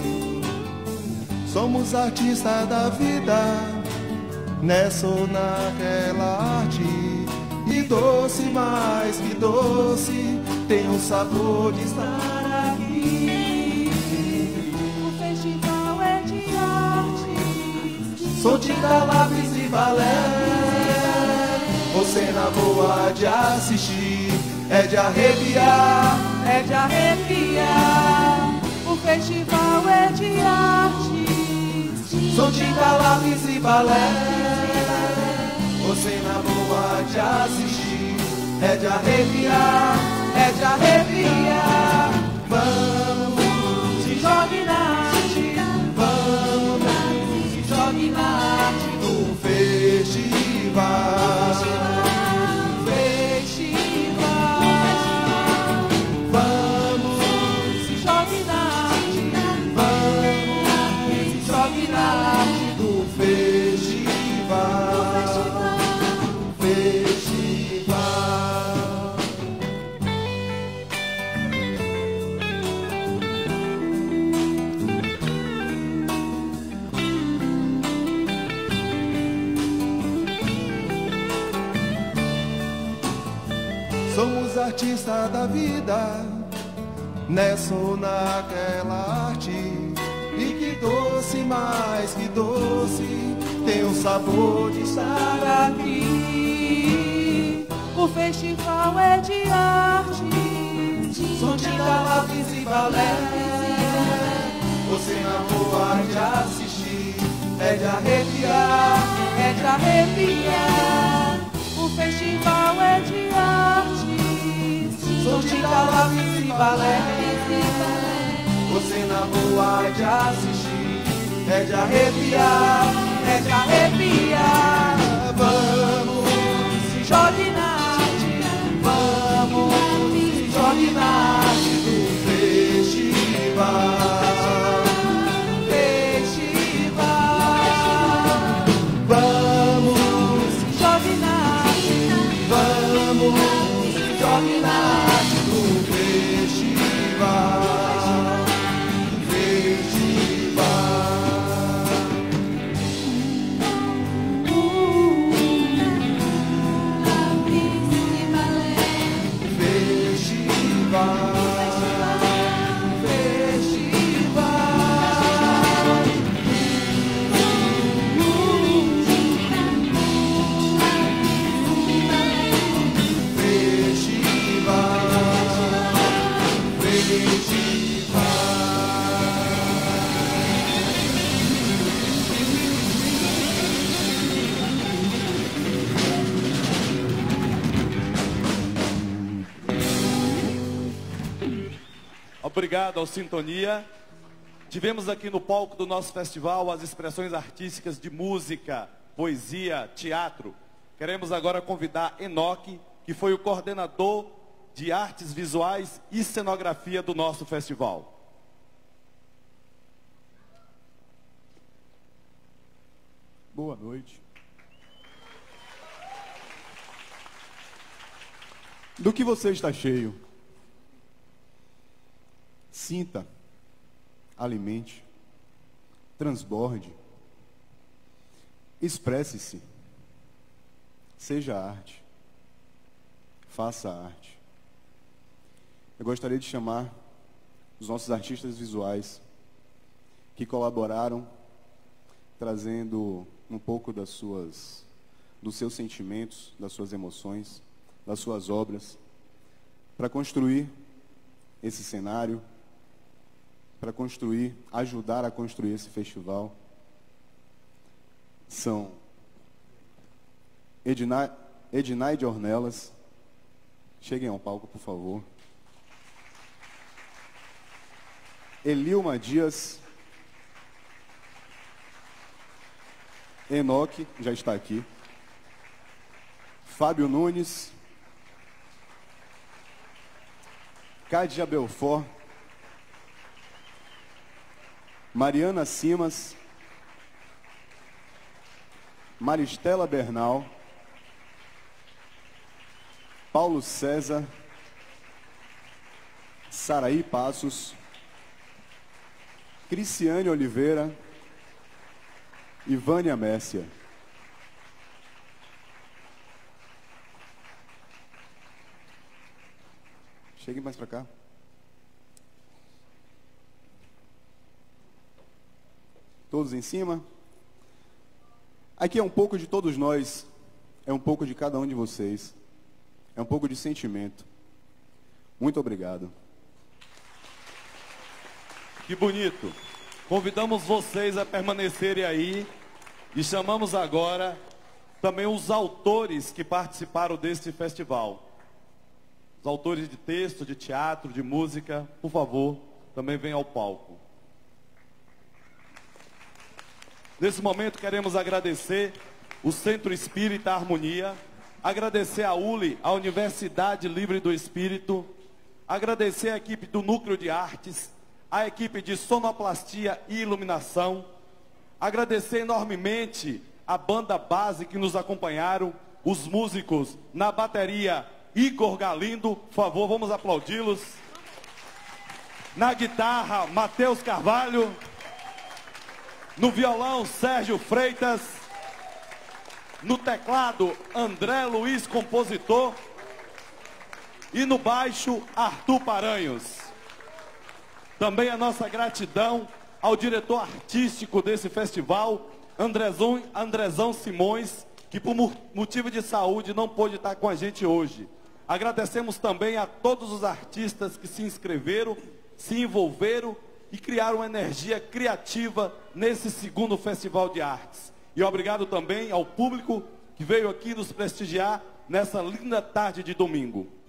Somos artistas da vida, nessa ou naquela arte. E doce, mais que doce, tem o sabor de estar aqui. O festival é de arte, Sou de lápis e balé. Você na boa de assistir, é de arrepiar, é de arrepiar. O festival é de arte, Sou de lápis e balé. Você na boa de assistir, é de arrepiar, é de arrepiar. Vamos, se jogue na arte, vamos, se jogue na arte do festival. Festival, vamos, se jogue na arte, vamos, se jogue na arte do festival. Festival. Somos artistas da vida, nessa ou naquela arte. E que doce, mais que doce, tem o sabor de estar aqui. o festival é de arte, Sou de lápis e balé. Você na boa de assistir, é de arrepiar, é de arrepiar. O festival é de arte, Sou de lápis e balé. Você na boa de assistir, é de arrepiar, é de arrepiar. Vamos, se jogue na arte, vamos, se jogue na arte do festival. Festival, vamos, se jogue na arte, vamos, se jogue na arte do festival. Festival. Obrigado ao Sintonia. Tivemos aqui no palco do nosso festival as expressões artísticas de música, poesia, teatro. Queremos agora convidar Enoque, que foi o coordenador de artes visuais e cenografia do nosso festival. Boa noite. Do que você está cheio? Sinta, alimente, transborde, expresse-se, seja arte, faça arte. Eu gostaria de chamar os nossos artistas visuais que colaboraram, trazendo um pouco das suas, dos seus sentimentos, das suas emoções, das suas obras, para construir esse cenário, para construir, ajudar a construir esse festival. São Ednai, Ednaide Ornelas, cheguem ao palco, por favor. Elilma Dias, Enoque, já está aqui. Fábio Nunes, Cádia Belfort, Mariana Simas, Maristela Bernal, Paulo César, Saraí Passos, Cristiane Oliveira e Vânia Mércia. Chegue mais para cá. Todos em cima. Aqui é um pouco de todos nós, é um pouco de cada um de vocês, é um pouco de sentimento. Muito obrigado. Que bonito. Convidamos vocês a permanecerem aí e chamamos agora também os autores que participaram deste festival. Os autores de texto, de teatro, de música, por favor, também venham ao palco. Nesse momento queremos agradecer o Centro Espírita Harmonia, agradecer a U L I, a Universidade Livre do Espírito, agradecer a equipe do Núcleo de Artes, a equipe de sonoplastia e iluminação, agradecer enormemente a banda base que nos acompanharam, os músicos na bateria, Igor Galindo, por favor, vamos aplaudi-los. Na guitarra, Matheus Carvalho. No violão, Sérgio Freitas. No teclado, André Luiz, compositor. E no baixo, Arthur Paranhos. Também a nossa gratidão ao diretor artístico desse festival, Andrezão, Andrezão Simões, que por motivo de saúde não pôde estar com a gente hoje. Agradecemos também a todos os artistas que se inscreveram, se envolveram e criaram uma energia criativa nesse segundo Festival de Artes. E obrigado também ao público que veio aqui nos prestigiar nessa linda tarde de domingo.